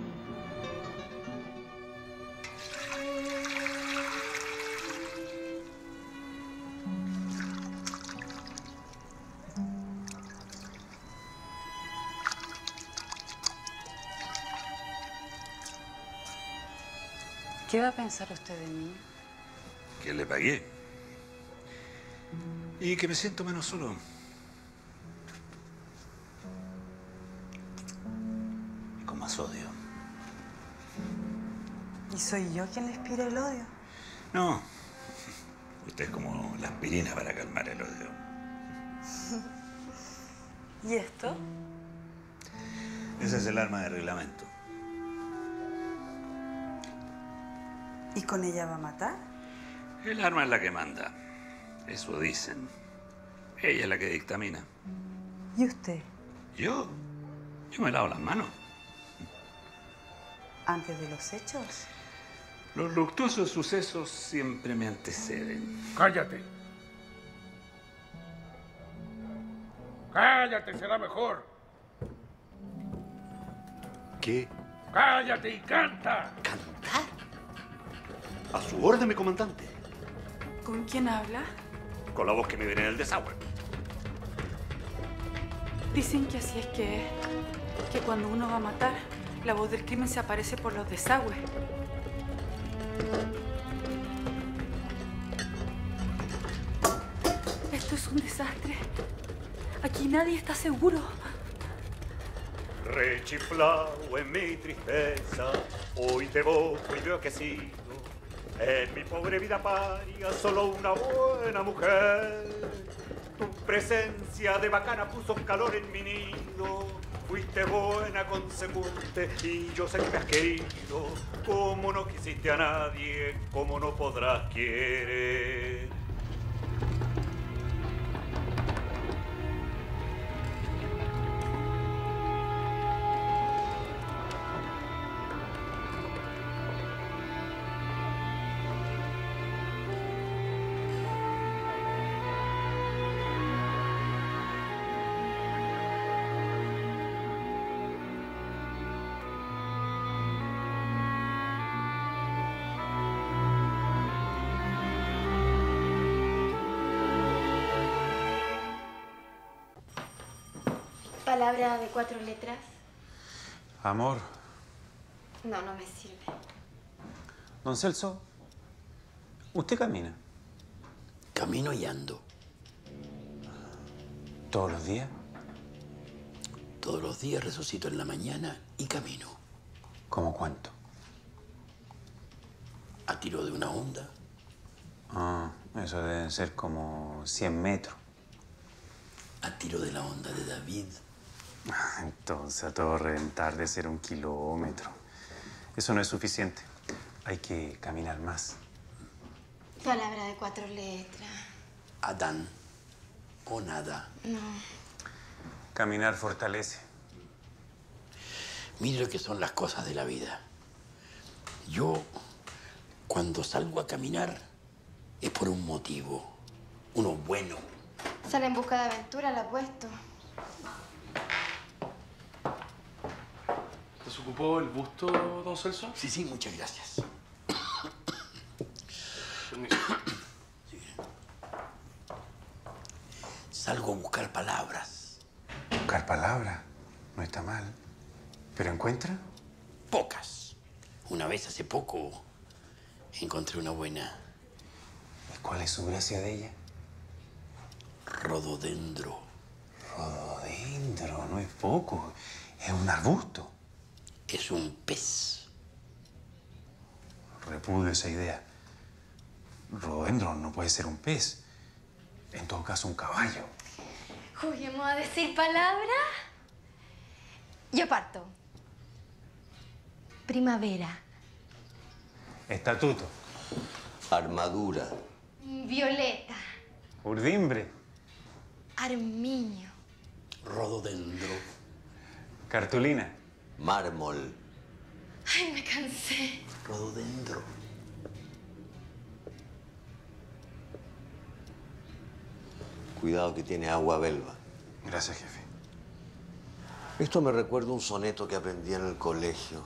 ¿Qué va a pensar usted de mí? Que le pagué. Y que me siento menos solo. Y con más odio. ¿Y soy yo quien le inspira el odio? No. Usted es como la aspirina para calmar el odio. ¿Y esto? Ese es el arma de reglamento. ¿Y con ella va a matar? El arma es la que manda. Eso dicen. Ella es la que dictamina. ¿Y usted? ¿Yo? Yo me lavo las manos. ¿Antes de los hechos? Los luctuosos sucesos siempre me anteceden. ¡Cállate! ¡Cállate! Será mejor. ¿Qué? ¡Cállate y canta! ¿Cantar? A su orden, mi comandante. ¿Con quién habla? Con la voz que me viene del desagüe. Dicen que así es que es. Que cuando uno va a matar, la voz del crimen se aparece por los desagües. Esto es un desastre. Aquí nadie está seguro. Rechiflado en mi tristeza, hoy te boco y veo que sigo. En mi pobre vida paria, solo una buena mujer. Tu presencia de bacana puso calor en mi nido. Fuiste buena, consecuente, y yo sé que me has querido. Como no quisiste a nadie, como no podrás querer. Palabra de cuatro letras. Amor. No, no me sirve. Don Celso, ¿usted camina? Camino y ando. ¿Todos los días? Todos los días resucito en la mañana y camino. ¿Cómo cuánto? A tiro de una onda. Ah, eso deben ser como cien metros. A tiro de la onda de David. Entonces, a todo reventar de ser un kilómetro. Eso no es suficiente. Hay que caminar más. Palabra de cuatro letras. Adán o nada. No. Caminar fortalece. Mire lo que son las cosas de la vida. Yo, cuando salgo a caminar, es por un motivo. Uno bueno. Sale en busca de aventura, la apuesto. ¿Desocupó el busto, don Celso? Sí, sí, muchas gracias. Sí. Salgo a buscar palabras. Buscar palabras no está mal. ¿Pero encuentra? Pocas. Una vez hace poco encontré una buena. ¿Y cuál es su gracia de ella? Rododendro. Rododendro. Rododendro no es poco, es un arbusto. Es un pez. Repudio esa idea. Rododendro no puede ser un pez. En todo caso, un caballo. ¿Juguemos a decir palabras? Yo parto. Primavera. Estatuto. Armadura. Violeta. Urdimbre. Armiño. Rododendro. Cartulina. Mármol. Ay, me cansé. Rododendro. Cuidado que tiene agua belva. Gracias, jefe. Esto me recuerda un soneto que aprendí en el colegio.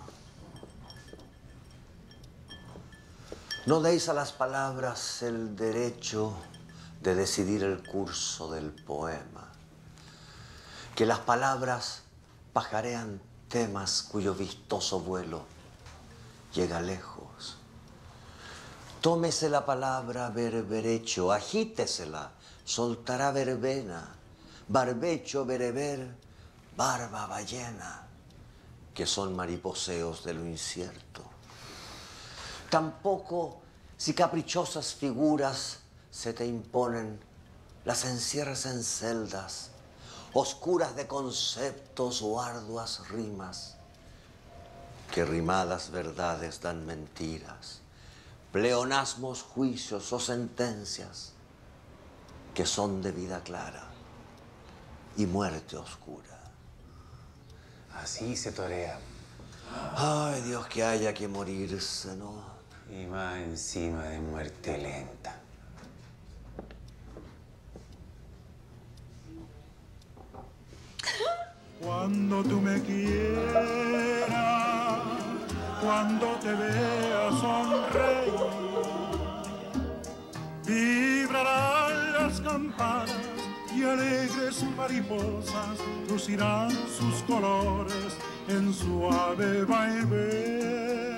No deis a las palabras el derecho de decidir el curso del poema. Que las palabras pajarean temas cuyo vistoso vuelo llega lejos. Tómese la palabra berberecho, agítesela, soltará verbena, barbecho, bereber, barba ballena, que son mariposeos de lo incierto. Tampoco, si caprichosas figuras se te imponen, las encierras en celdas, oscuras de conceptos o arduas rimas, que rimadas verdades dan mentiras, pleonasmos, juicios o sentencias, que son de vida clara y muerte oscura. Así se torea. Ay, Dios, que haya que morirse, ¿no? Y más encima de muerte lenta. Cuando tú me quieras, cuando te vea sonreír, vibrarán las campanas y alegres mariposas lucirán sus colores en suave vaivén.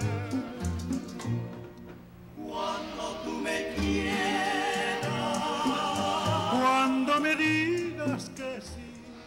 Cuando tú me quieras, cuando me digas que sí.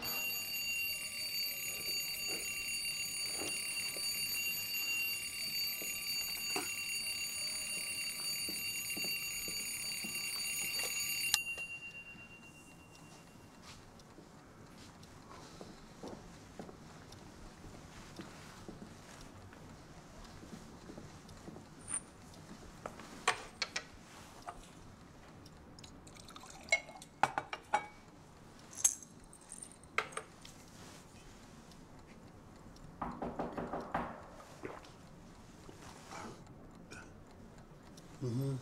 Uh-huh.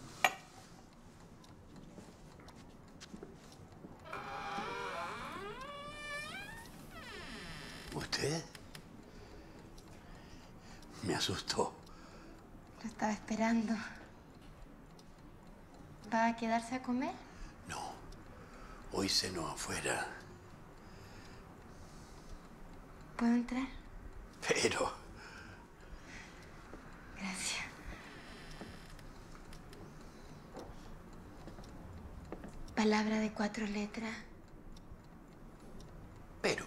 ¿Usted? Me asustó. Lo estaba esperando. ¿Va a quedarse a comer? No. Hoy cenó afuera. ¿Puedo entrar? Pero... Gracias. Palabra de cuatro letras. Pero.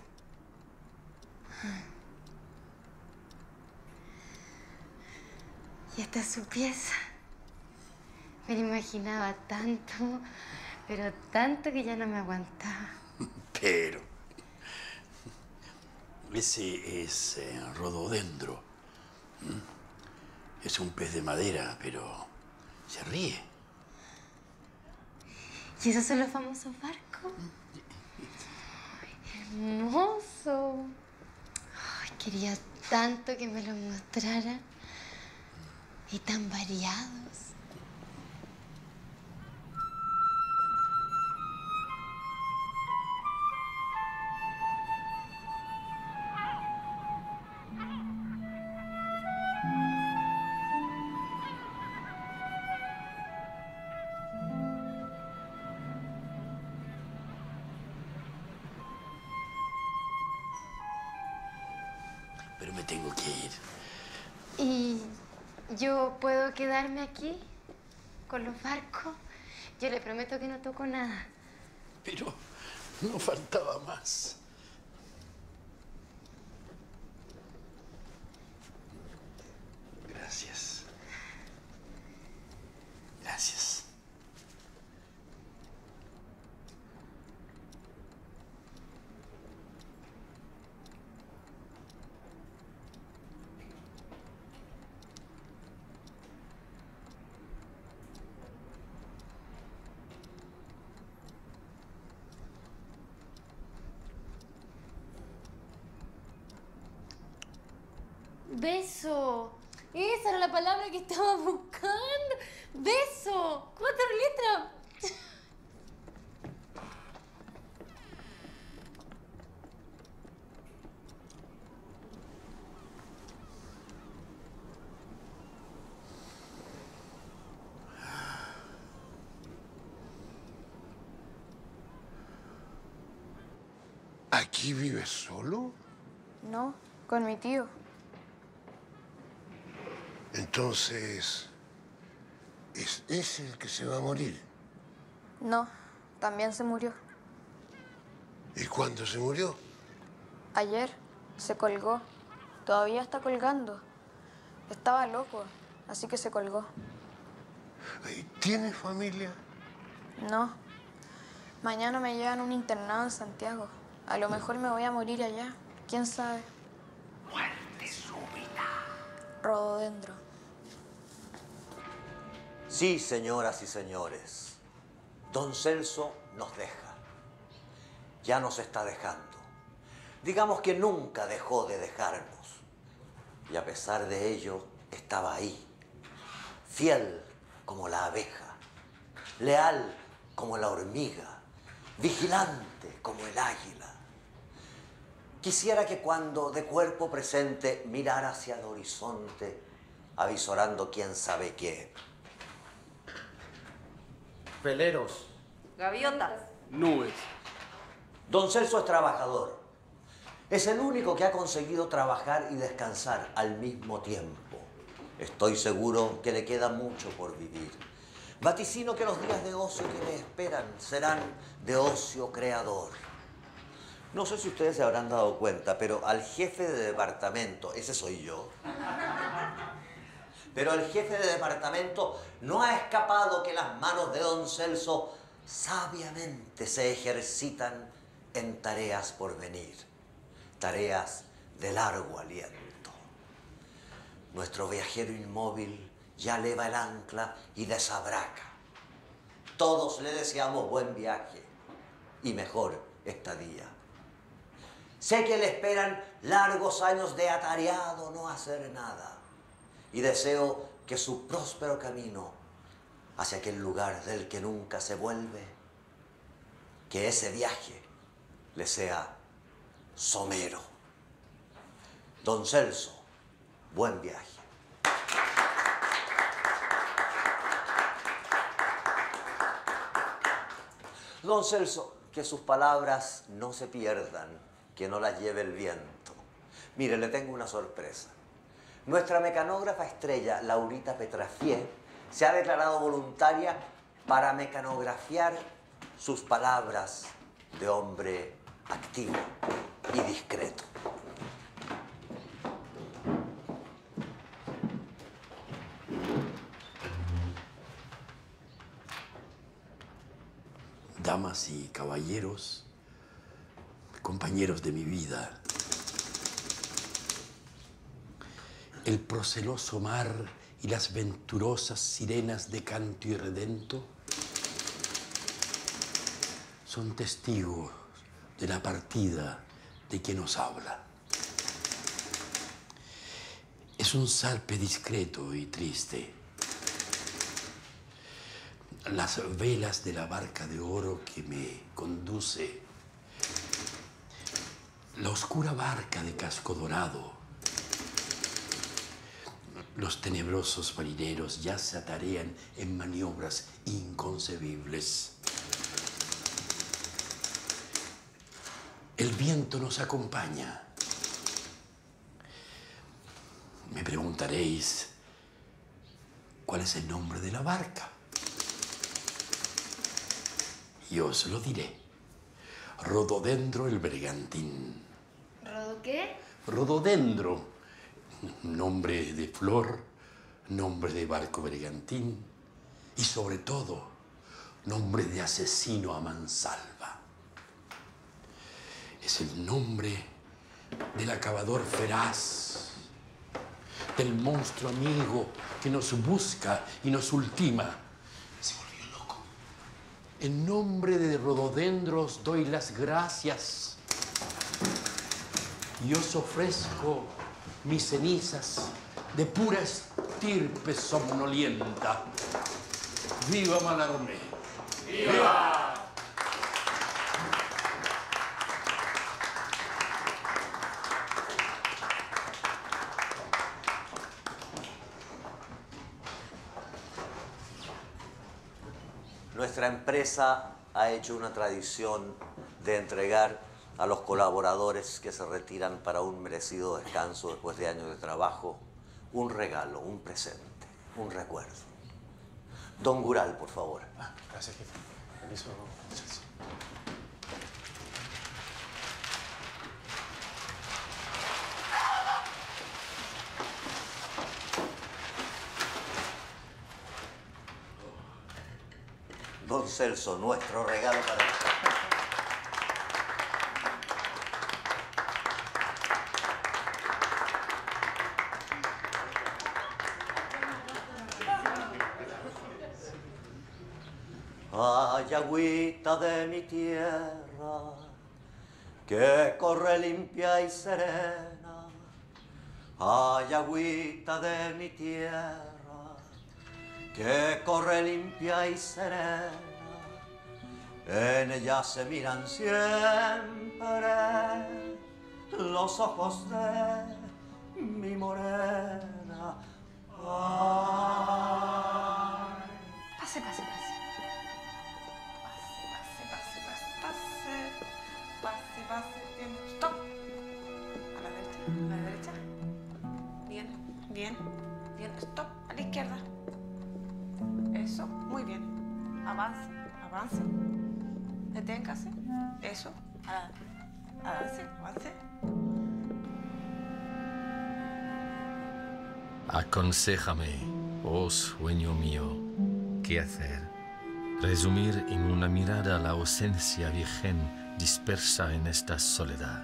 Y esta es su pieza. Me la imaginaba tanto, pero tanto que ya no me aguantaba. Pero. Ese es eh, rododendro. ¿Mm? Es un pez de madera, pero se ríe. ¿Y esos son los famosos barcos? Ay, hermoso. Ay, quería tanto que me los mostrara. Y tan variados. Pero me tengo que ir. ¿Y yo puedo quedarme aquí con los barcos? Yo le prometo que no toco nada. Pero no faltaba más. Beso. Esa era la palabra que estaba buscando. Beso. Cuatro letras. ¿Aquí vives solo? No, con mi tío. Entonces, ¿es ese el que se va a morir? No, también se murió. ¿Y cuándo se murió? Ayer se colgó. Todavía está colgando. Estaba loco, así que se colgó. ¿Tienes familia? No. Mañana me llevan a un internado en Santiago. A lo mejor me voy a morir allá. ¿Quién sabe? Muerte súbita. Rododendro. Sí, señoras y señores. Don Celso nos deja. Ya nos está dejando. Digamos que nunca dejó de dejarnos. Y a pesar de ello, estaba ahí. Fiel como la abeja. Leal como la hormiga. Vigilante como el águila. Quisiera que cuando de cuerpo presente mirara hacia el horizonte, avisorando quién sabe qué. Veleros. Gaviotas. Nubes. Don Celso es trabajador. Es el único que ha conseguido trabajar y descansar al mismo tiempo. Estoy seguro que le queda mucho por vivir. Vaticino que los días de ocio que le esperan serán de ocio creador. No sé si ustedes se habrán dado cuenta, pero al jefe de departamento, ese soy yo, pero el jefe de departamento no ha escapado que las manos de don Celso sabiamente se ejercitan en tareas por venir, tareas de largo aliento. Nuestro viajero inmóvil ya leva el ancla y desabraca. Todos le deseamos buen viaje y mejor estadía. Sé que le esperan largos años de atareado no hacer nada y deseo que su próspero camino hacia aquel lugar del que nunca se vuelve, que ese viaje le sea somero. Don Celso, buen viaje. Don Celso, que sus palabras no se pierdan, que no las lleve el viento. Mire, le tengo una sorpresa. Nuestra mecanógrafa estrella, Laurita Petrafié, se ha declarado voluntaria para mecanografiar sus palabras de hombre activo y discreto. Damas y caballeros, compañeros de mi vida, el proceloso mar y las venturosas sirenas de canto y redento son testigos de la partida de quien nos habla. Es un zarpe discreto y triste. Las velas de la barca de oro que me conduce, la oscura barca de casco dorado, los tenebrosos marineros ya se atarean en maniobras inconcebibles. El viento nos acompaña. Me preguntaréis, ¿cuál es el nombre de la barca? Yo os lo diré. Rododendro el bergantín. ¿Rodo qué? Rododendro, nombre de flor, nombre de barco bergantín y sobre todo, nombre de asesino a mansalva. Es el nombre del acabador feraz, del monstruo amigo que nos busca y nos ultima. Se volvió loco. En nombre de Rododendro os doy las gracias y os ofrezco mis cenizas de pura estirpe somnolienta. ¡Viva Mallarmé! ¡Viva! Nuestra empresa ha hecho una tradición de entregar a los colaboradores que se retiran para un merecido descanso después de años de trabajo un regalo, un presente, un recuerdo. Don Gural, por favor. Ah, gracias, jefe. Permiso, muchachos. Don Celso, nuestro regalo para usted. Ay, agüita de mi tierra, que corre limpia y serena. Ay, agüita de mi tierra, que corre limpia y serena. En ella se miran siempre los ojos de mi morena. Ay. Pase, pase, pase. Pase, pase, pase, pase. Pase, pase. Bien, stop. A la derecha, a la derecha. Bien, bien, bien. Stop. A la izquierda. Eso, muy bien. Avance, avance. Deténgase. Eso. A- Avance, avance. Aconséjame, oh sueño mío, qué hacer. Resumir en una mirada la ausencia virgen dispersa en esta soledad.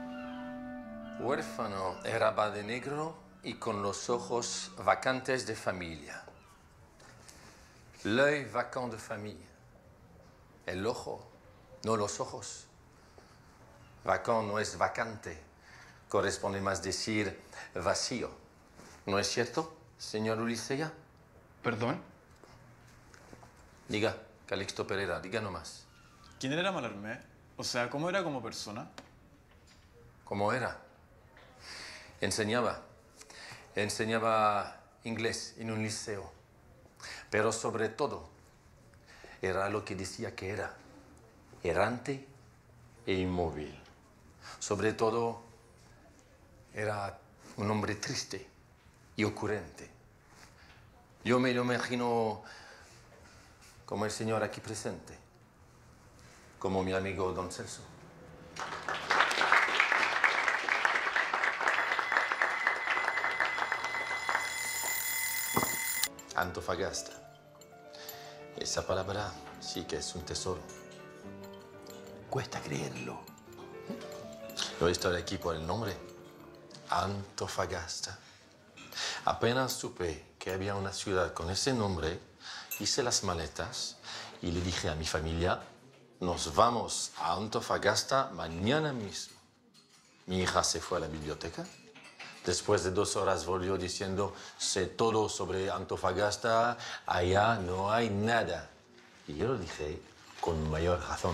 Huérfano era de negro y con los ojos vacantes de familia. L'œil vacant de familia. El ojo, no los ojos. Vacant no es vacante. Corresponde más decir vacío. ¿No es cierto, señor Ulicea? ¿Perdón? Diga, Calixto Pereira, diga nomás. ¿Quién era Mallarmé? O sea, ¿cómo era como persona? ¿Cómo era? Enseñaba. Enseñaba inglés en un liceo. Pero sobre todo, era lo que decía que era. Errante e inmóvil. Sobre todo, era un hombre triste y ocurrente. Yo me lo imagino como el señor aquí presente, como mi amigo Don Celso. Antofagasta. Esa palabra sí que es un tesoro. Cuesta creerlo. Yo estoy aquí por el nombre. Antofagasta. Apenas supe que había una ciudad con ese nombre, hice las maletas y le dije a mi familia, nos vamos a Antofagasta mañana mismo. Mi hija se fue a la biblioteca. Después de dos horas volvió diciendo, sé todo sobre Antofagasta, allá no hay nada. Y yo lo dije con mayor razón.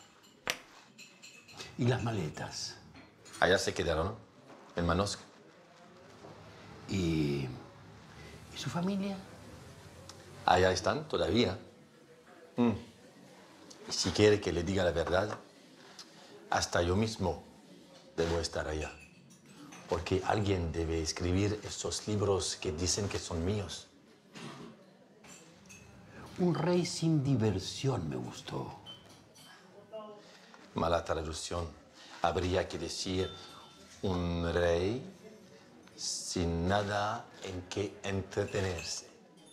¿Y las maletas? Allá se quedaron, en Manosque. ¿Y, ¿Y su familia? Allá están todavía. Mm. Y si quiere que le diga la verdad, hasta yo mismo debo estar allá. Porque alguien debe escribir esos libros que dicen que son míos. Un rey sin diversión me gustó. Mala traducción. Habría que decir un rey sin nada en que entretenerse.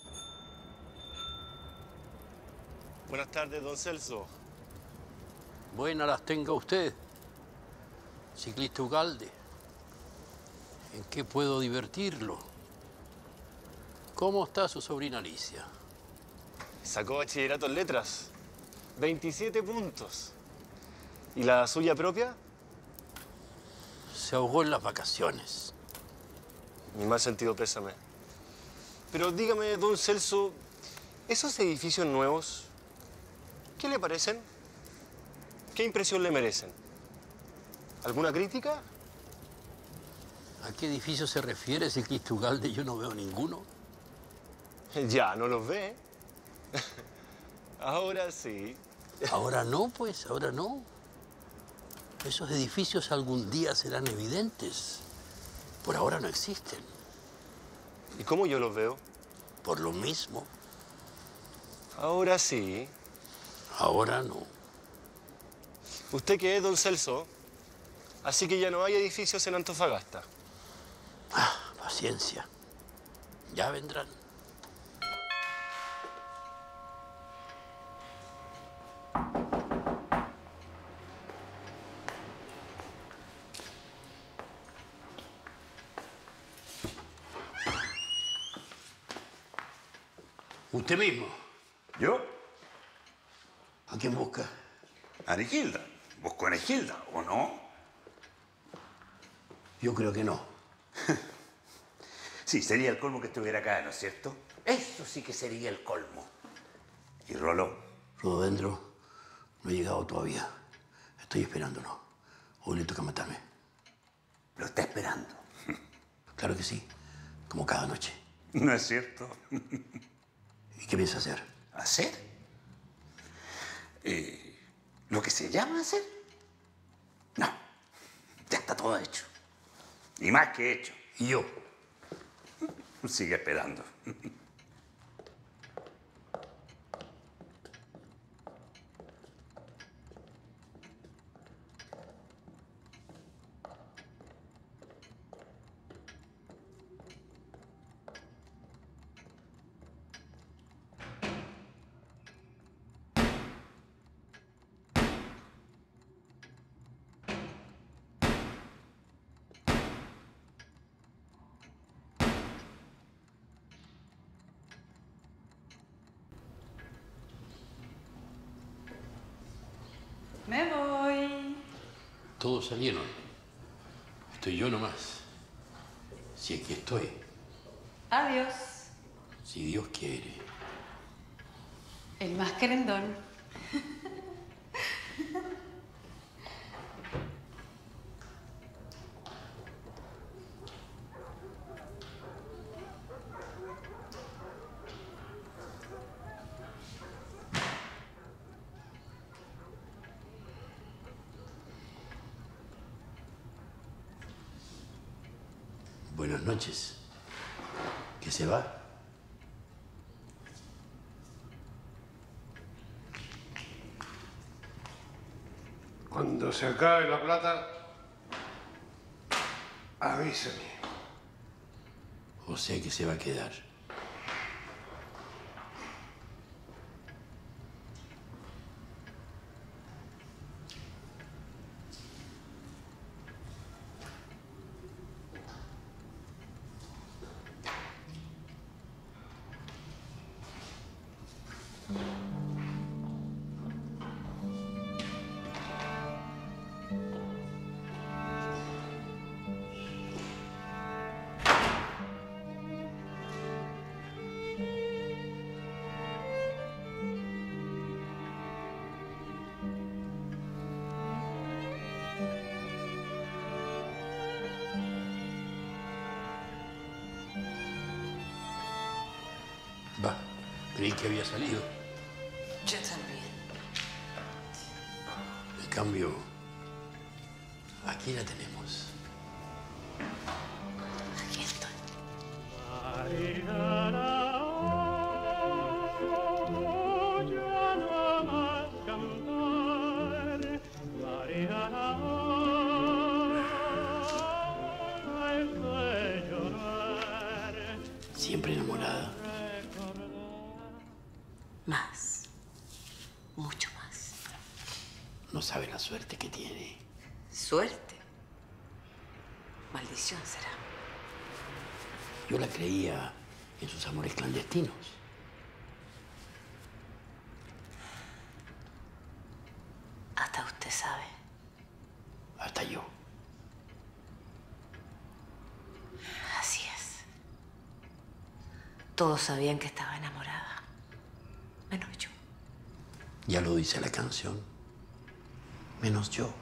Buenas tardes, don Celso. Buenas las tenga usted, ciclista Ugalde. ¿En qué puedo divertirlo? ¿Cómo está su sobrina Alicia? Sacó bachillerato en letras. veintisiete puntos. ¿Y la suya propia? Se ahogó en las vacaciones. Mi más sentido pésame. Pero dígame, don Celso, ¿esos edificios nuevos, qué le parecen? ¿Qué impresión le merecen? ¿Alguna crítica? ¿A qué edificio se refiere ese Cristo Ugalde? Yo no veo ninguno. Ya, ¿no los ve? Ahora sí. Ahora no, pues, ahora no. Esos edificios algún día serán evidentes. Por ahora no existen. ¿Y cómo yo los veo? Por lo mismo. Ahora sí. Ahora no. ¿Usted qué es, don Celso? Así que ya no hay edificios en Antofagasta. Ah, paciencia. Ya vendrán. Usted mismo. ¿Yo? ¿A quién busca? A Nigilda. ¿Busco a Nigilda o no? Yo creo que no. Sí, sería el colmo que estuviera acá, ¿no es cierto? Eso sí que sería el colmo. ¿Y Rolo? Rododendro no ha llegado todavía. Estoy esperándolo. Hoy le toca matarme. ¿Lo está esperando? Claro que sí. Como cada noche. ¿No es cierto? ¿Y qué piensa hacer? ¿Hacer? Eh, ¿Lo que se llama hacer? No. Ya está todo hecho. Y más que hecho. ¿Y yo? Sigue esperando. Me voy. Todos salieron. Estoy yo nomás. Si es que estoy. Adiós. Si Dios quiere. El más querendón. Buenas noches. ¿Qué se va? Cuando se acabe la plata, avísame. O sea que se va a quedar. Va, creí que había salido. Yo también. En cambio, aquí la tenemos. Aquí estoy. Siempre enamorada. Más. Mucho más. No sabe la suerte que tiene. Suerte. Maldición será. Yo la creía en sus amores clandestinos. Hasta usted sabe. Hasta yo. Así es. Todos sabían que estaba enamorada, menos yo. Ya lo dice la canción. Menos yo.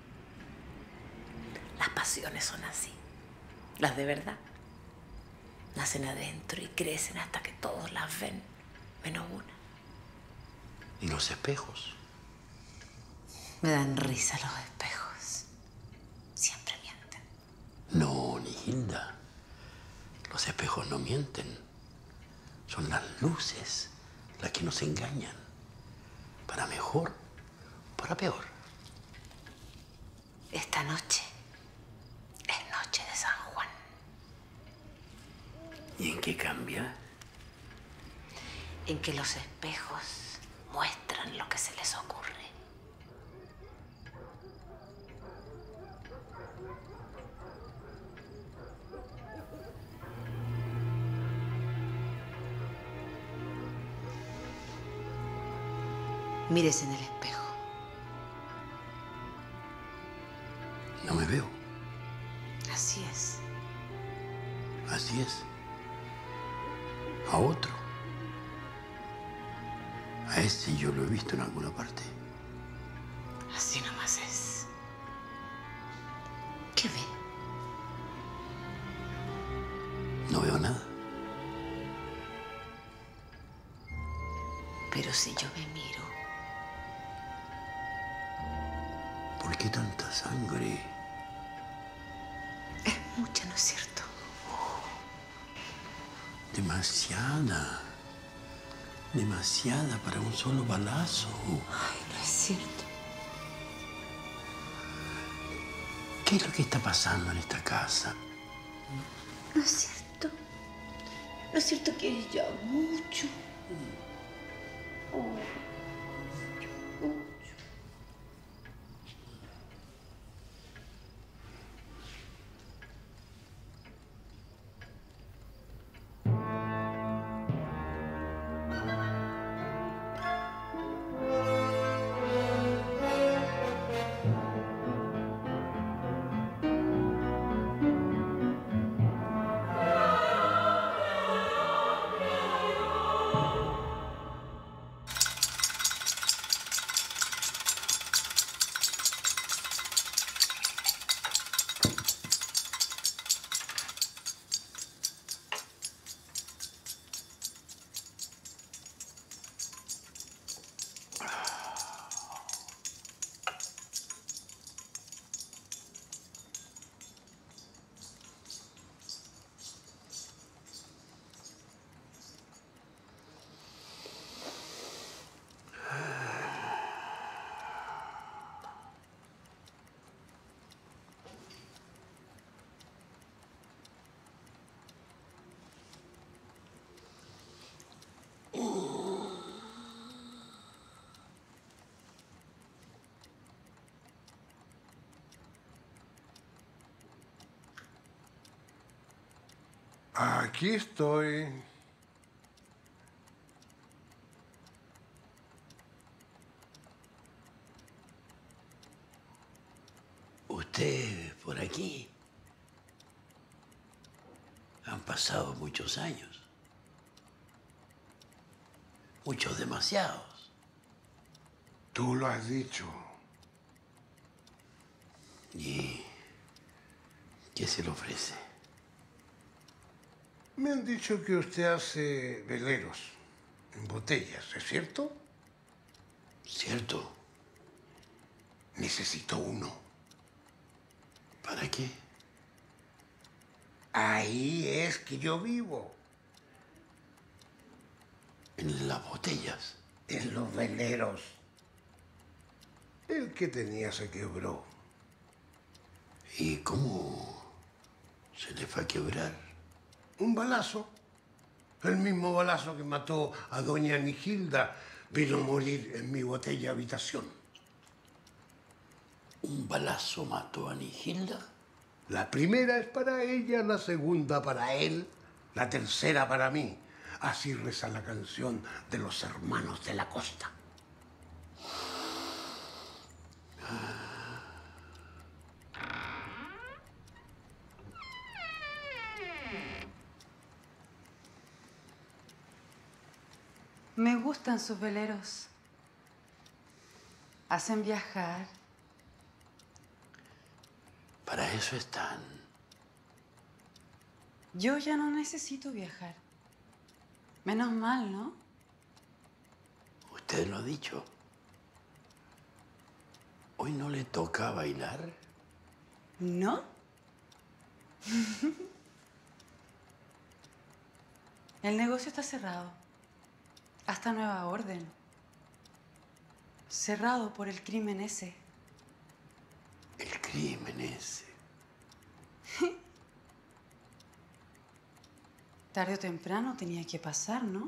Las pasiones son así, las de verdad. Nacen adentro y crecen hasta que todos las ven, menos una. ¿Y los espejos? Me dan risa los espejos. Siempre mienten. No, Nigilda. Los espejos no mienten. Son las luces las que nos engañan. Para mejor, para peor. Esta noche es noche de San Juan. ¿Y en qué cambia? En que los espejos muestran lo que se les ocurre. Mírese en el espejo. No me veo. Así es. Así es. A otro. A ese yo lo he visto en alguna parte. Así nomás es. ¿Qué ve? No veo nada. Pero si yo me miro, ¿por qué tanta sangre? es mucha, ¿no es cierto? Demasiada. Demasiada para un solo balazo. Ay, no es cierto. ¿Qué es lo que está pasando en esta casa? No es cierto. No es cierto que es ya mucho. Oh. Aquí estoy. ¿Usted por aquí? Han pasado muchos años. Muchos demasiados. Tú lo has dicho. ¿Y qué se le ofrece? Me han dicho que usted hace veleros en botellas, ¿es cierto? Cierto. Necesito uno. ¿Para qué? Ahí es que yo vivo. ¿En las botellas? En los veleros. El que tenía se quebró. ¿Y cómo se le fue a quebrar? Un balazo. El mismo balazo que mató a doña Nigilda vino a morir en mi botella habitación. ¿Un balazo mató a Nigilda? La primera es para ella, la segunda para él, la tercera para mí. Así reza la canción de los hermanos de la costa. Me gustan sus veleros. Hacen viajar. Para eso están. Yo ya no necesito viajar. Menos mal, ¿no? Usted lo ha dicho. ¿Hoy no le toca bailar? ¿No? El negocio está cerrado. Hasta nueva orden. Cerrado por el crimen ese. El crimen ese. Tarde o temprano tenía que pasar, ¿no?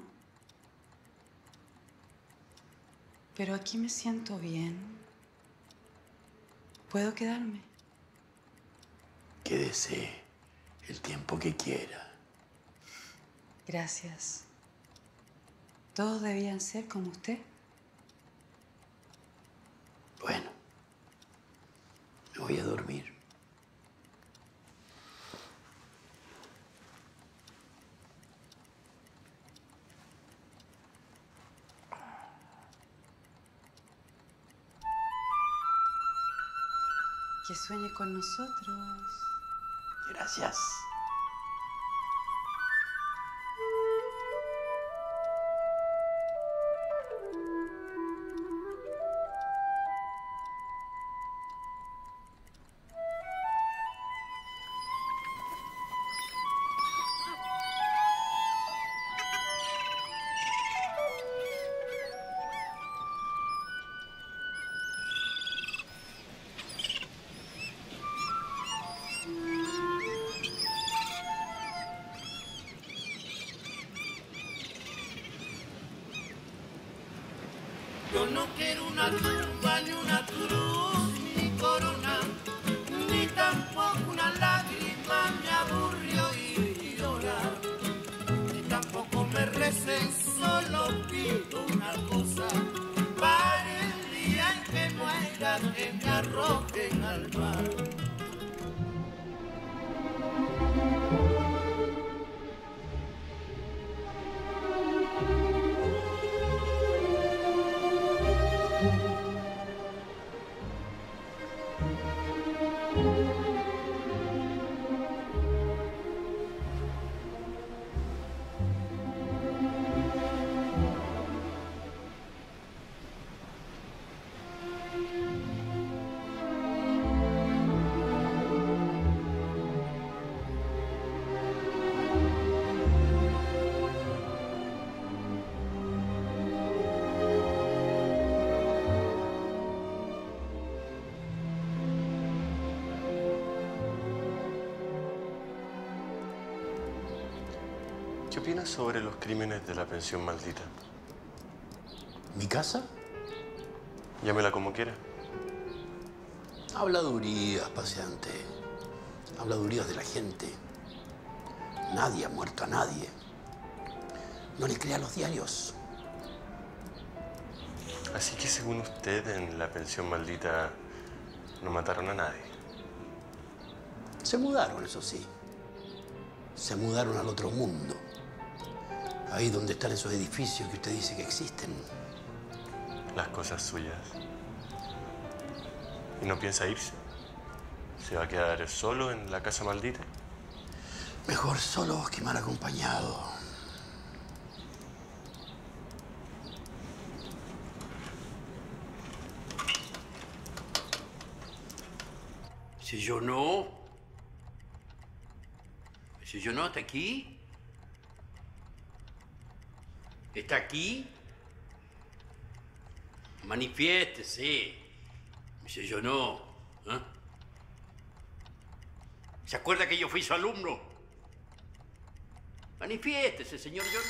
Pero aquí me siento bien. ¿Puedo quedarme? Quédese el tiempo que quiera. Gracias. Todos debían ser como usted. Bueno, me voy a dormir. Que sueñe con nosotros. Gracias. Yo no quiero una tumba, ni una cruz, ni corona, ni tampoco una lágrima me aburrió y llorar. Ni tampoco me recen, solo pido una cosa, para el día en que muera que me arrojen al mar. ¿Qué opinas sobre los crímenes de la pensión maldita? ¿Mi casa? Llámela como quiera. Habladurías, paseante. Habladurías de la gente. Nadie ha muerto a nadie. No le crea los diarios. Así que según usted, en la pensión maldita no mataron a nadie. Se mudaron, eso sí. Se mudaron al otro mundo. Ahí donde están esos edificios que usted dice que existen. Las cosas suyas. ¿Y no piensa irse? ¿Se va a quedar solo en la casa maldita? Mejor solo que mal acompañado. Si yo no... Si yo no, ¿está aquí? ¿Está aquí? Manifiéstese. Si yo no... ¿eh? ¿Se acuerda que yo fui su alumno? Manifiéstese, señor John.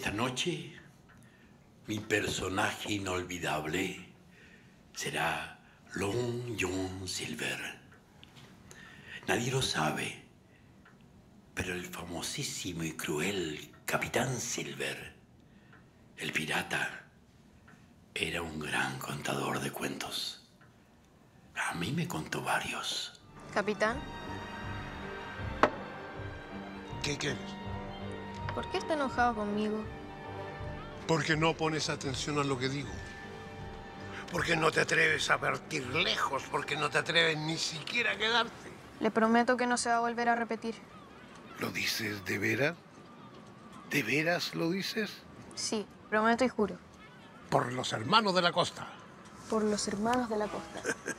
Esta noche, mi personaje inolvidable será Long John Silver. Nadie lo sabe, pero el famosísimo y cruel Capitán Silver, el pirata, era un gran contador de cuentos. A mí me contó varios. Capitán, ¿Qué quieres? ¿por qué está enojado conmigo? Porque no pones atención a lo que digo. Porque no te atreves a partir lejos. Porque no te atreves ni siquiera a quedarte. Le prometo que no se va a volver a repetir. ¿Lo dices de veras? ¿De veras lo dices? Sí, prometo y juro. Por los hermanos de la costa. Por los hermanos de la costa.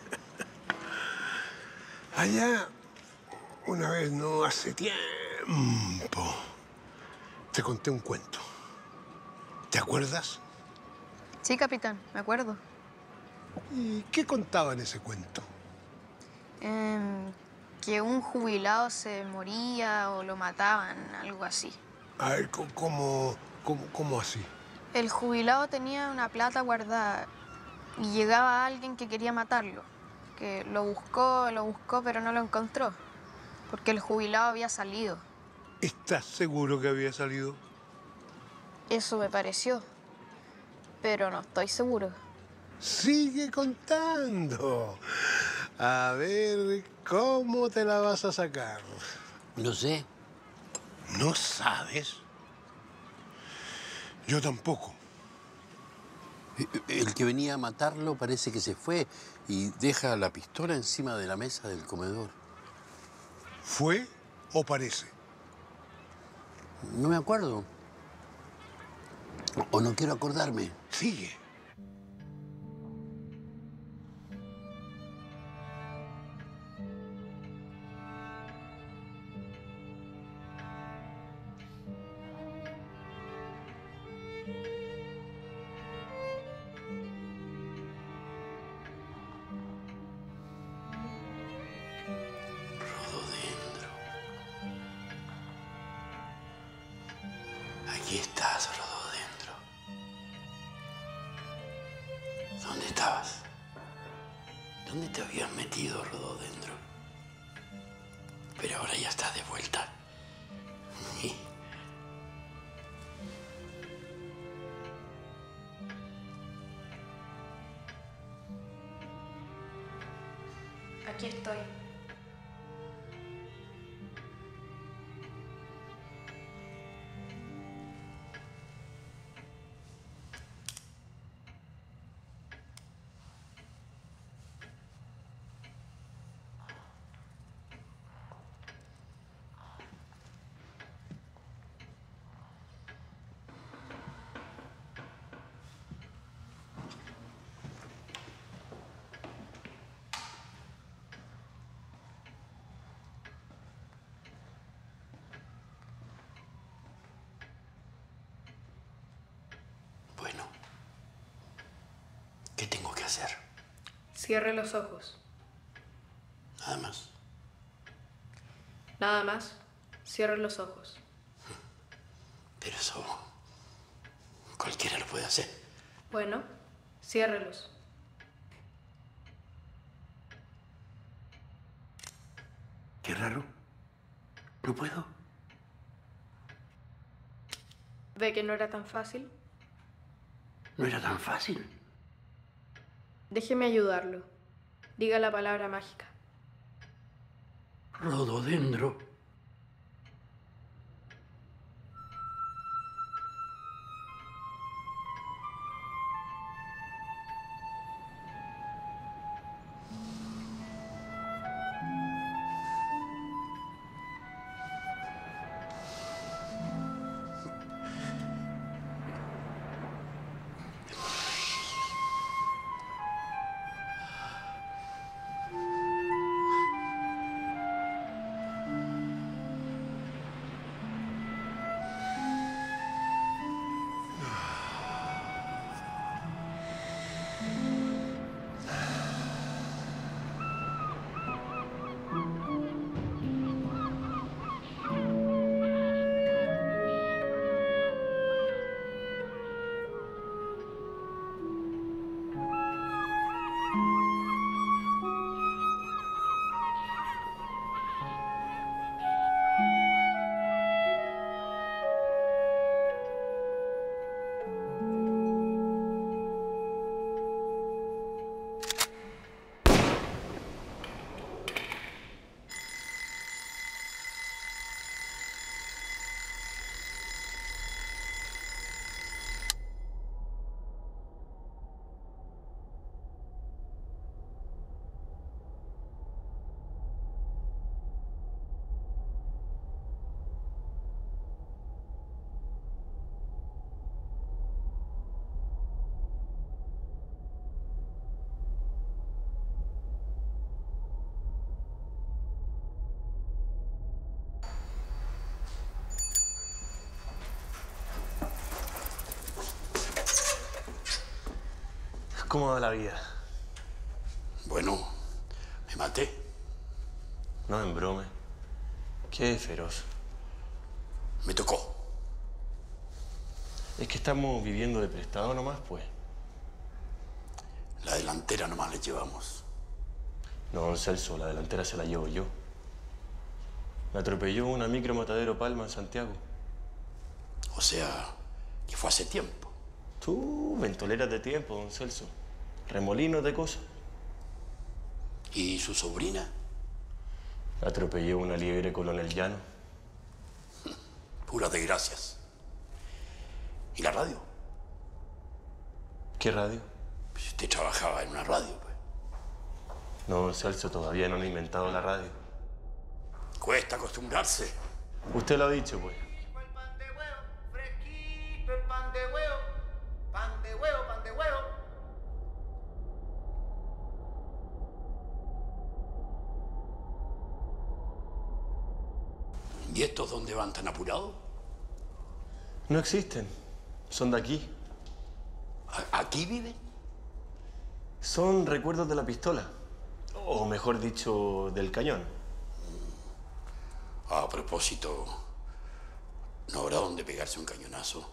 Allá, una vez, no hace tiempo, te conté un cuento. ¿Te acuerdas? Sí, capitán, me acuerdo. ¿Y qué contaba en ese cuento? Em, que un jubilado se moría o lo mataban, algo así. A ver, ¿cómo, cómo, cómo así? El jubilado tenía una plata guardada y llegaba alguien que quería matarlo. Que lo buscó, lo buscó, pero no lo encontró. Porque el jubilado había salido. ¿Estás seguro que había salido? Eso me pareció. Pero no estoy seguro. Sigue contando. A ver, ¿cómo te la vas a sacar? No sé. ¿No sabes? Yo tampoco. El que venía a matarlo parece que se fue y deja la pistola encima de la mesa del comedor. ¿Fue o parece? No me acuerdo. O no quiero acordarme. Sigue. Aquí estás, Rododendro. ¿Dónde estabas? ¿Dónde te habías metido, Rododendro? Pero ahora ya estás de vuelta. Aquí estoy. Bueno, ¿qué tengo que hacer? Cierre los ojos. Nada más. Nada más. Cierre los ojos. Pero eso cualquiera lo puede hacer. Bueno, ciérrelos. Qué raro. No puedo. ¿Ve que no era tan fácil? No era tan fácil. Déjeme ayudarlo. Diga la palabra mágica. Rododendro. ¿Cómo va la vida? Bueno, me maté. No embrome. Qué feroz. Me tocó. Es que estamos viviendo de prestado nomás, pues. La delantera nomás le llevamos. No, don Celso, la delantera se la llevo yo. Me atropelló una micro Matadero Palma en Santiago. O sea, que fue hace tiempo. Tú, ventoleras de tiempo, don Celso. Remolinos de cosas. ¿Y su sobrina? Atropelló una liebre Coronel Llano. Puras desgracias. ¿Y la radio? ¿Qué radio? Si usted trabajaba en una radio, pues. No, don Celso, todavía no han inventado la radio. Cuesta acostumbrarse. Usted lo ha dicho, pues. Fresquito el pan de huevo, pan de huevo, pan de huevo. ¿Y estos dónde van tan apurados? No existen. Son de aquí. ¿A- ¿Aquí viven? Son recuerdos de la pistola. O mejor dicho, del cañón. A propósito, ¿no habrá dónde pegarse un cañonazo?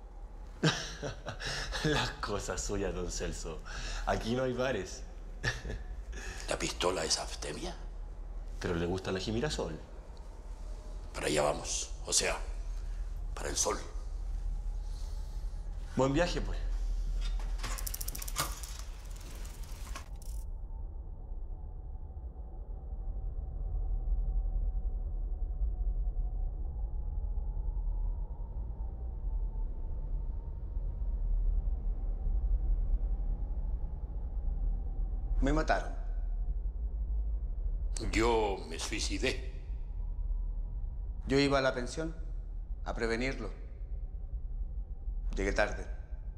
Las cosas suyas, don Celso. Aquí no hay bares. ¿La pistola es abstemia? Pero le gusta la Jimirasol. Para allá vamos. O sea, para el sol. Buen viaje, pues. Me mataron. Yo me suicidé. Yo iba a la pensión a prevenirlo. Llegué tarde.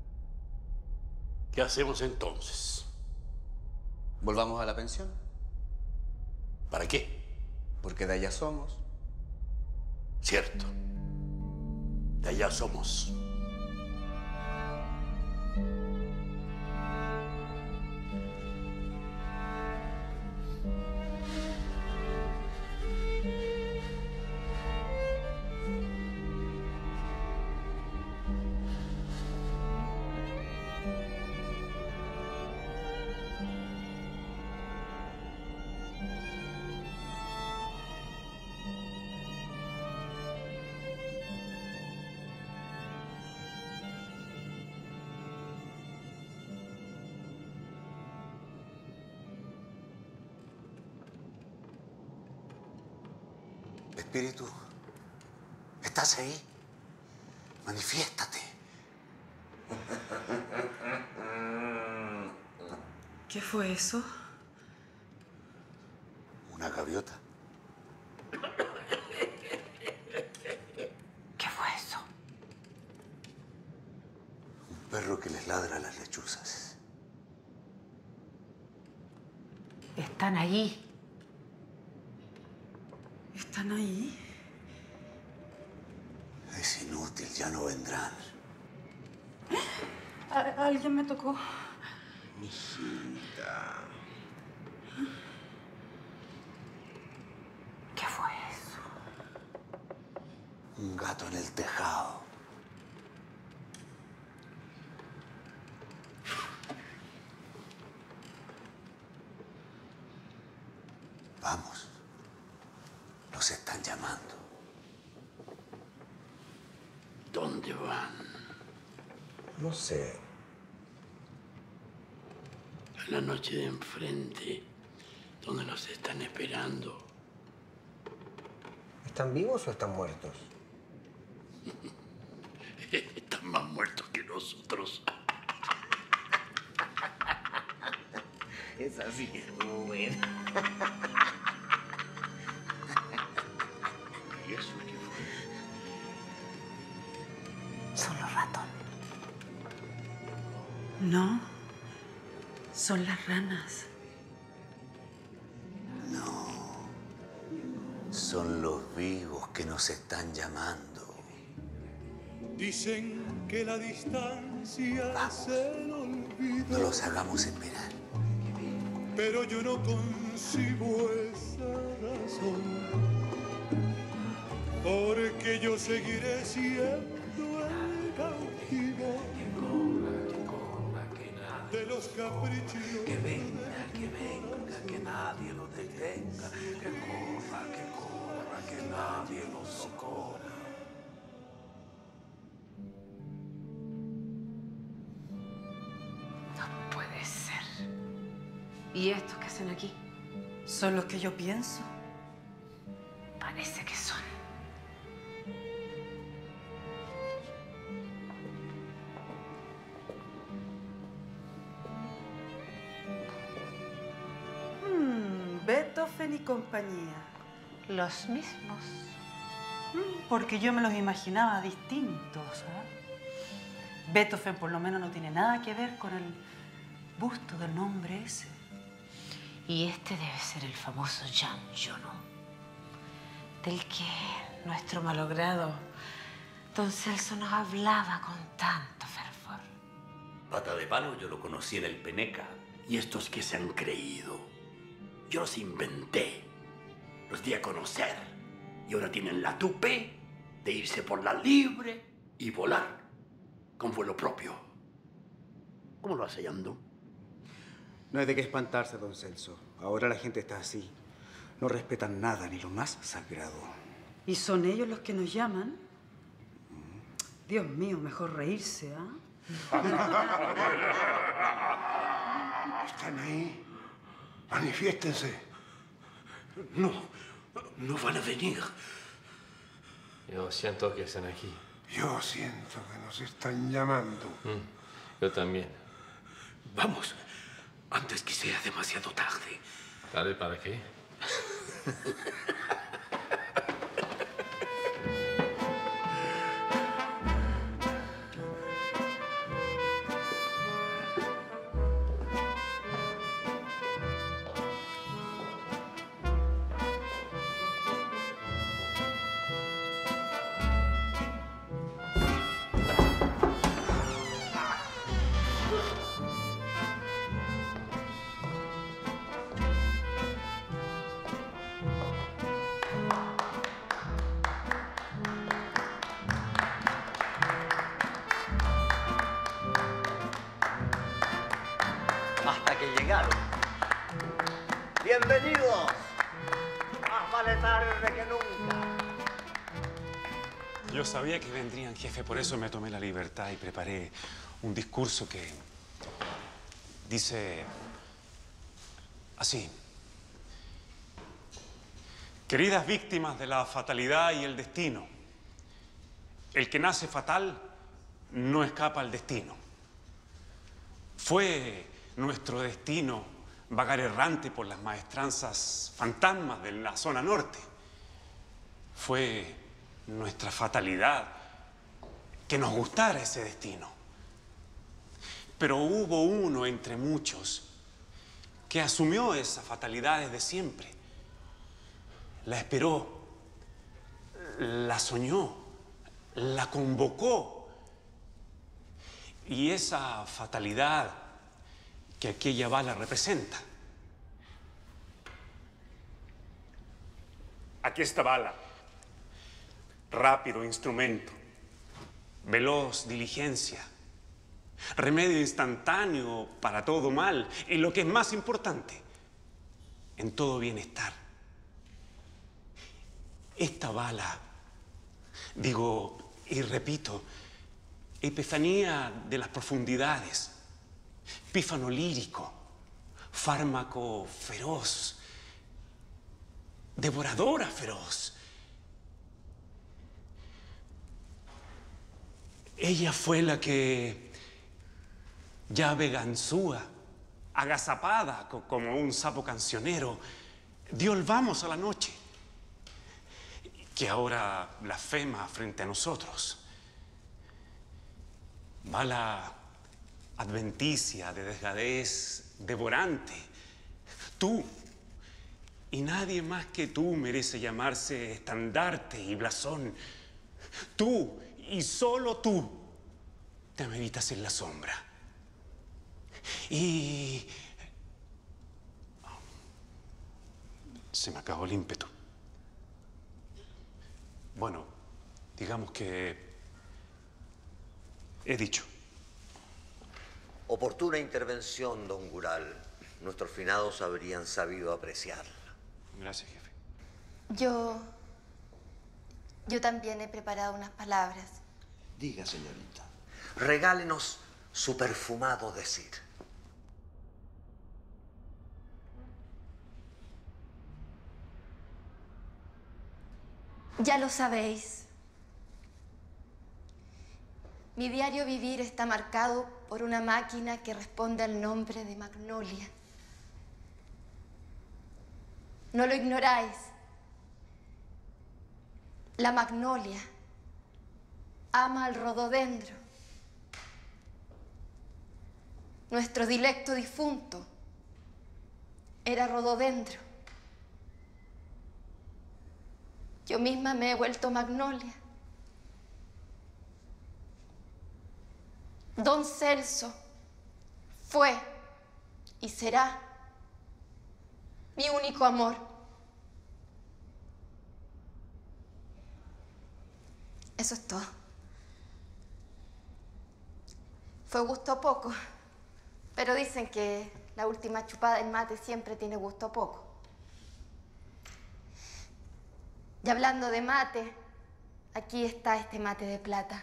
¿Qué hacemos entonces? ¿Volvamos a la pensión? ¿Para qué? Porque de allá somos. Cierto. De allá somos. Espíritu, ¿estás ahí? Manifiéstate. ¿Qué fue eso? Una gaviota. ¿Qué fue eso? Un perro que les ladra a las lechuzas. Están ahí. ¿Están ahí? Es inútil, ya no vendrán. A- alguien me tocó. Mijita. ¿Qué fue eso? Un gato en el tejado. Vamos. Nos están llamando. ¿Dónde van? No sé. A la noche de enfrente, donde nos están esperando. ¿Están vivos o están muertos? Están más muertos que nosotros. Esa sí es muy buena. ¿Y eso qué fue? Son los ratones. No, son las ranas. No. Son los vivos que nos están llamando. Dicen que la distancia es el olvido. No los hagamos esperar. Pero yo no concibo esa razón, porque yo seguiré siendo el cautivo de los caprichos. Que venga, que venga, que nadie lo detenga. Que corra, que corra, que nadie lo socorra. No puede ser. ¿Y estos qué hacen aquí? Son los que yo pienso. Parece que son. Hmm, Beethoven y compañía. Los mismos. Mm, Porque yo me los imaginaba distintos. ¿eh? Beethoven por lo menos no tiene nada que ver con el busto del nombre ese. Y este debe ser el famoso Jean Genot, del que nuestro malogrado don Celso nos hablaba con tanto fervor. Pata de palo yo lo conocí en el Peneca. Y estos que se han creído, yo los inventé, los di a conocer. Y ahora tienen la tupe de irse por la libre y volar con vuelo propio. ¿Cómo lo hace Yandú? No hay de qué espantarse, don Celso. Ahora la gente está así. No respetan nada, ni lo más sagrado. ¿Y son ellos los que nos llaman? Dios mío, mejor reírse, ¿ah? ¿Están ahí? Manifiéstense. No, no van a venir. Yo siento que están aquí. Yo siento que nos están llamando. Mm, yo también. Vamos, antes que sea demasiado tarde. ¿Tarde para qué? Hasta que llegaron. Bienvenidos. Más vale tarde que nunca. Yo sabía que vendrían, jefe, por eso me tomé la libertad y preparé un discurso que dice así. Queridas víctimas de la fatalidad y el destino, el que nace fatal no escapa al destino. Fue nuestro destino vagar errante por las maestranzas fantasmas de la zona norte. Fue nuestra fatalidad que nos gustara ese destino. Pero hubo uno entre muchos que asumió esa fatalidad desde siempre. La esperó, la soñó, la convocó. Y esa fatalidad que aquella bala representa. Aquí está bala. Rápido instrumento. Veloz diligencia. Remedio instantáneo para todo mal. Y lo que es más importante, en todo bienestar. Esta bala, digo y repito, epifanía de las profundidades, pífano lírico, fármaco feroz, devoradora feroz. Ella fue la que, llave ganzúa, agazapada co- como un sapo cancionero, dio el vamos a la noche, que ahora blasfema frente a nosotros. Bala adventicia de desgadez devorante. Tú y nadie más que tú merece llamarse estandarte y blasón. Tú y solo tú te ameritas en la sombra. Y... se me acabó el ímpetu. Bueno, digamos que he dicho. Oportuna intervención, don Gural. Nuestros finados habrían sabido apreciarla. Gracias, jefe. Yo... Yo también he preparado unas palabras. Diga, señorita. Regálenos su perfumado decir. Ya lo sabéis. Mi diario vivir está marcado por una máquina que responde al nombre de Magnolia. No lo ignoráis. La magnolia ama al rododendro. Nuestro dilecto difunto era rododendro. Yo misma me he vuelto magnolia. Don Celso fue y será mi único amor. Eso es todo. Fue gusto poco, pero dicen que la última chupada del mate siempre tiene gusto poco. Y hablando de mate, aquí está este mate de plata.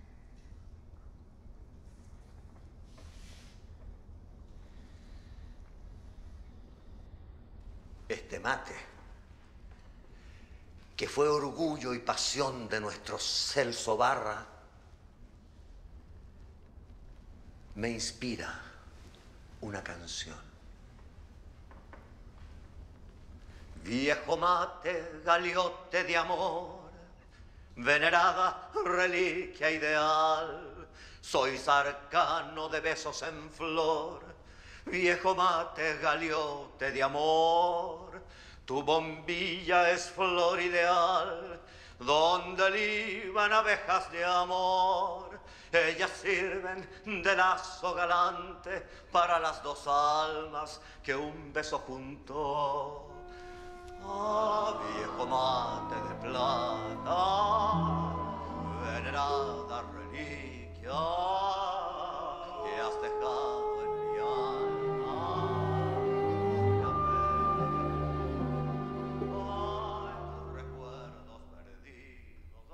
Este mate, que fue orgullo y pasión de nuestro Celso Barra, me inspira una canción. Viejo mate, galiote de amor, venerada reliquia ideal, sois arcano de besos en flor, viejo mate, galiote de amor, tu bombilla es flor ideal, donde liban abejas de amor, ellas sirven de lazo galante para las dos almas que un beso juntó. Ah, viejo mate de plata, venerada reliquia, que has dejado en mi alma una pena. Ay, tus recuerdos perdidos.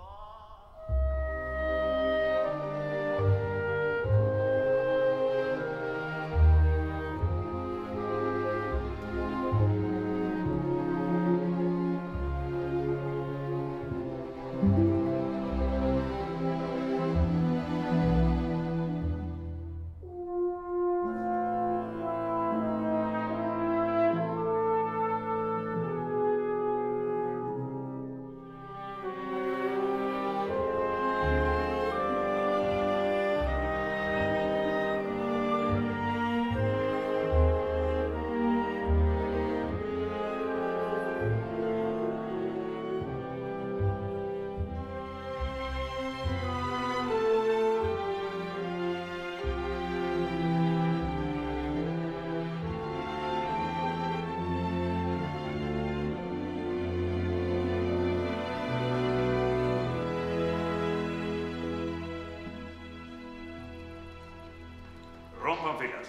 Rompan filas.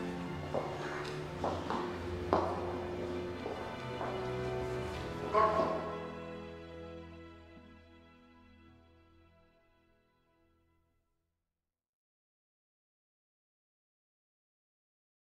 Corto.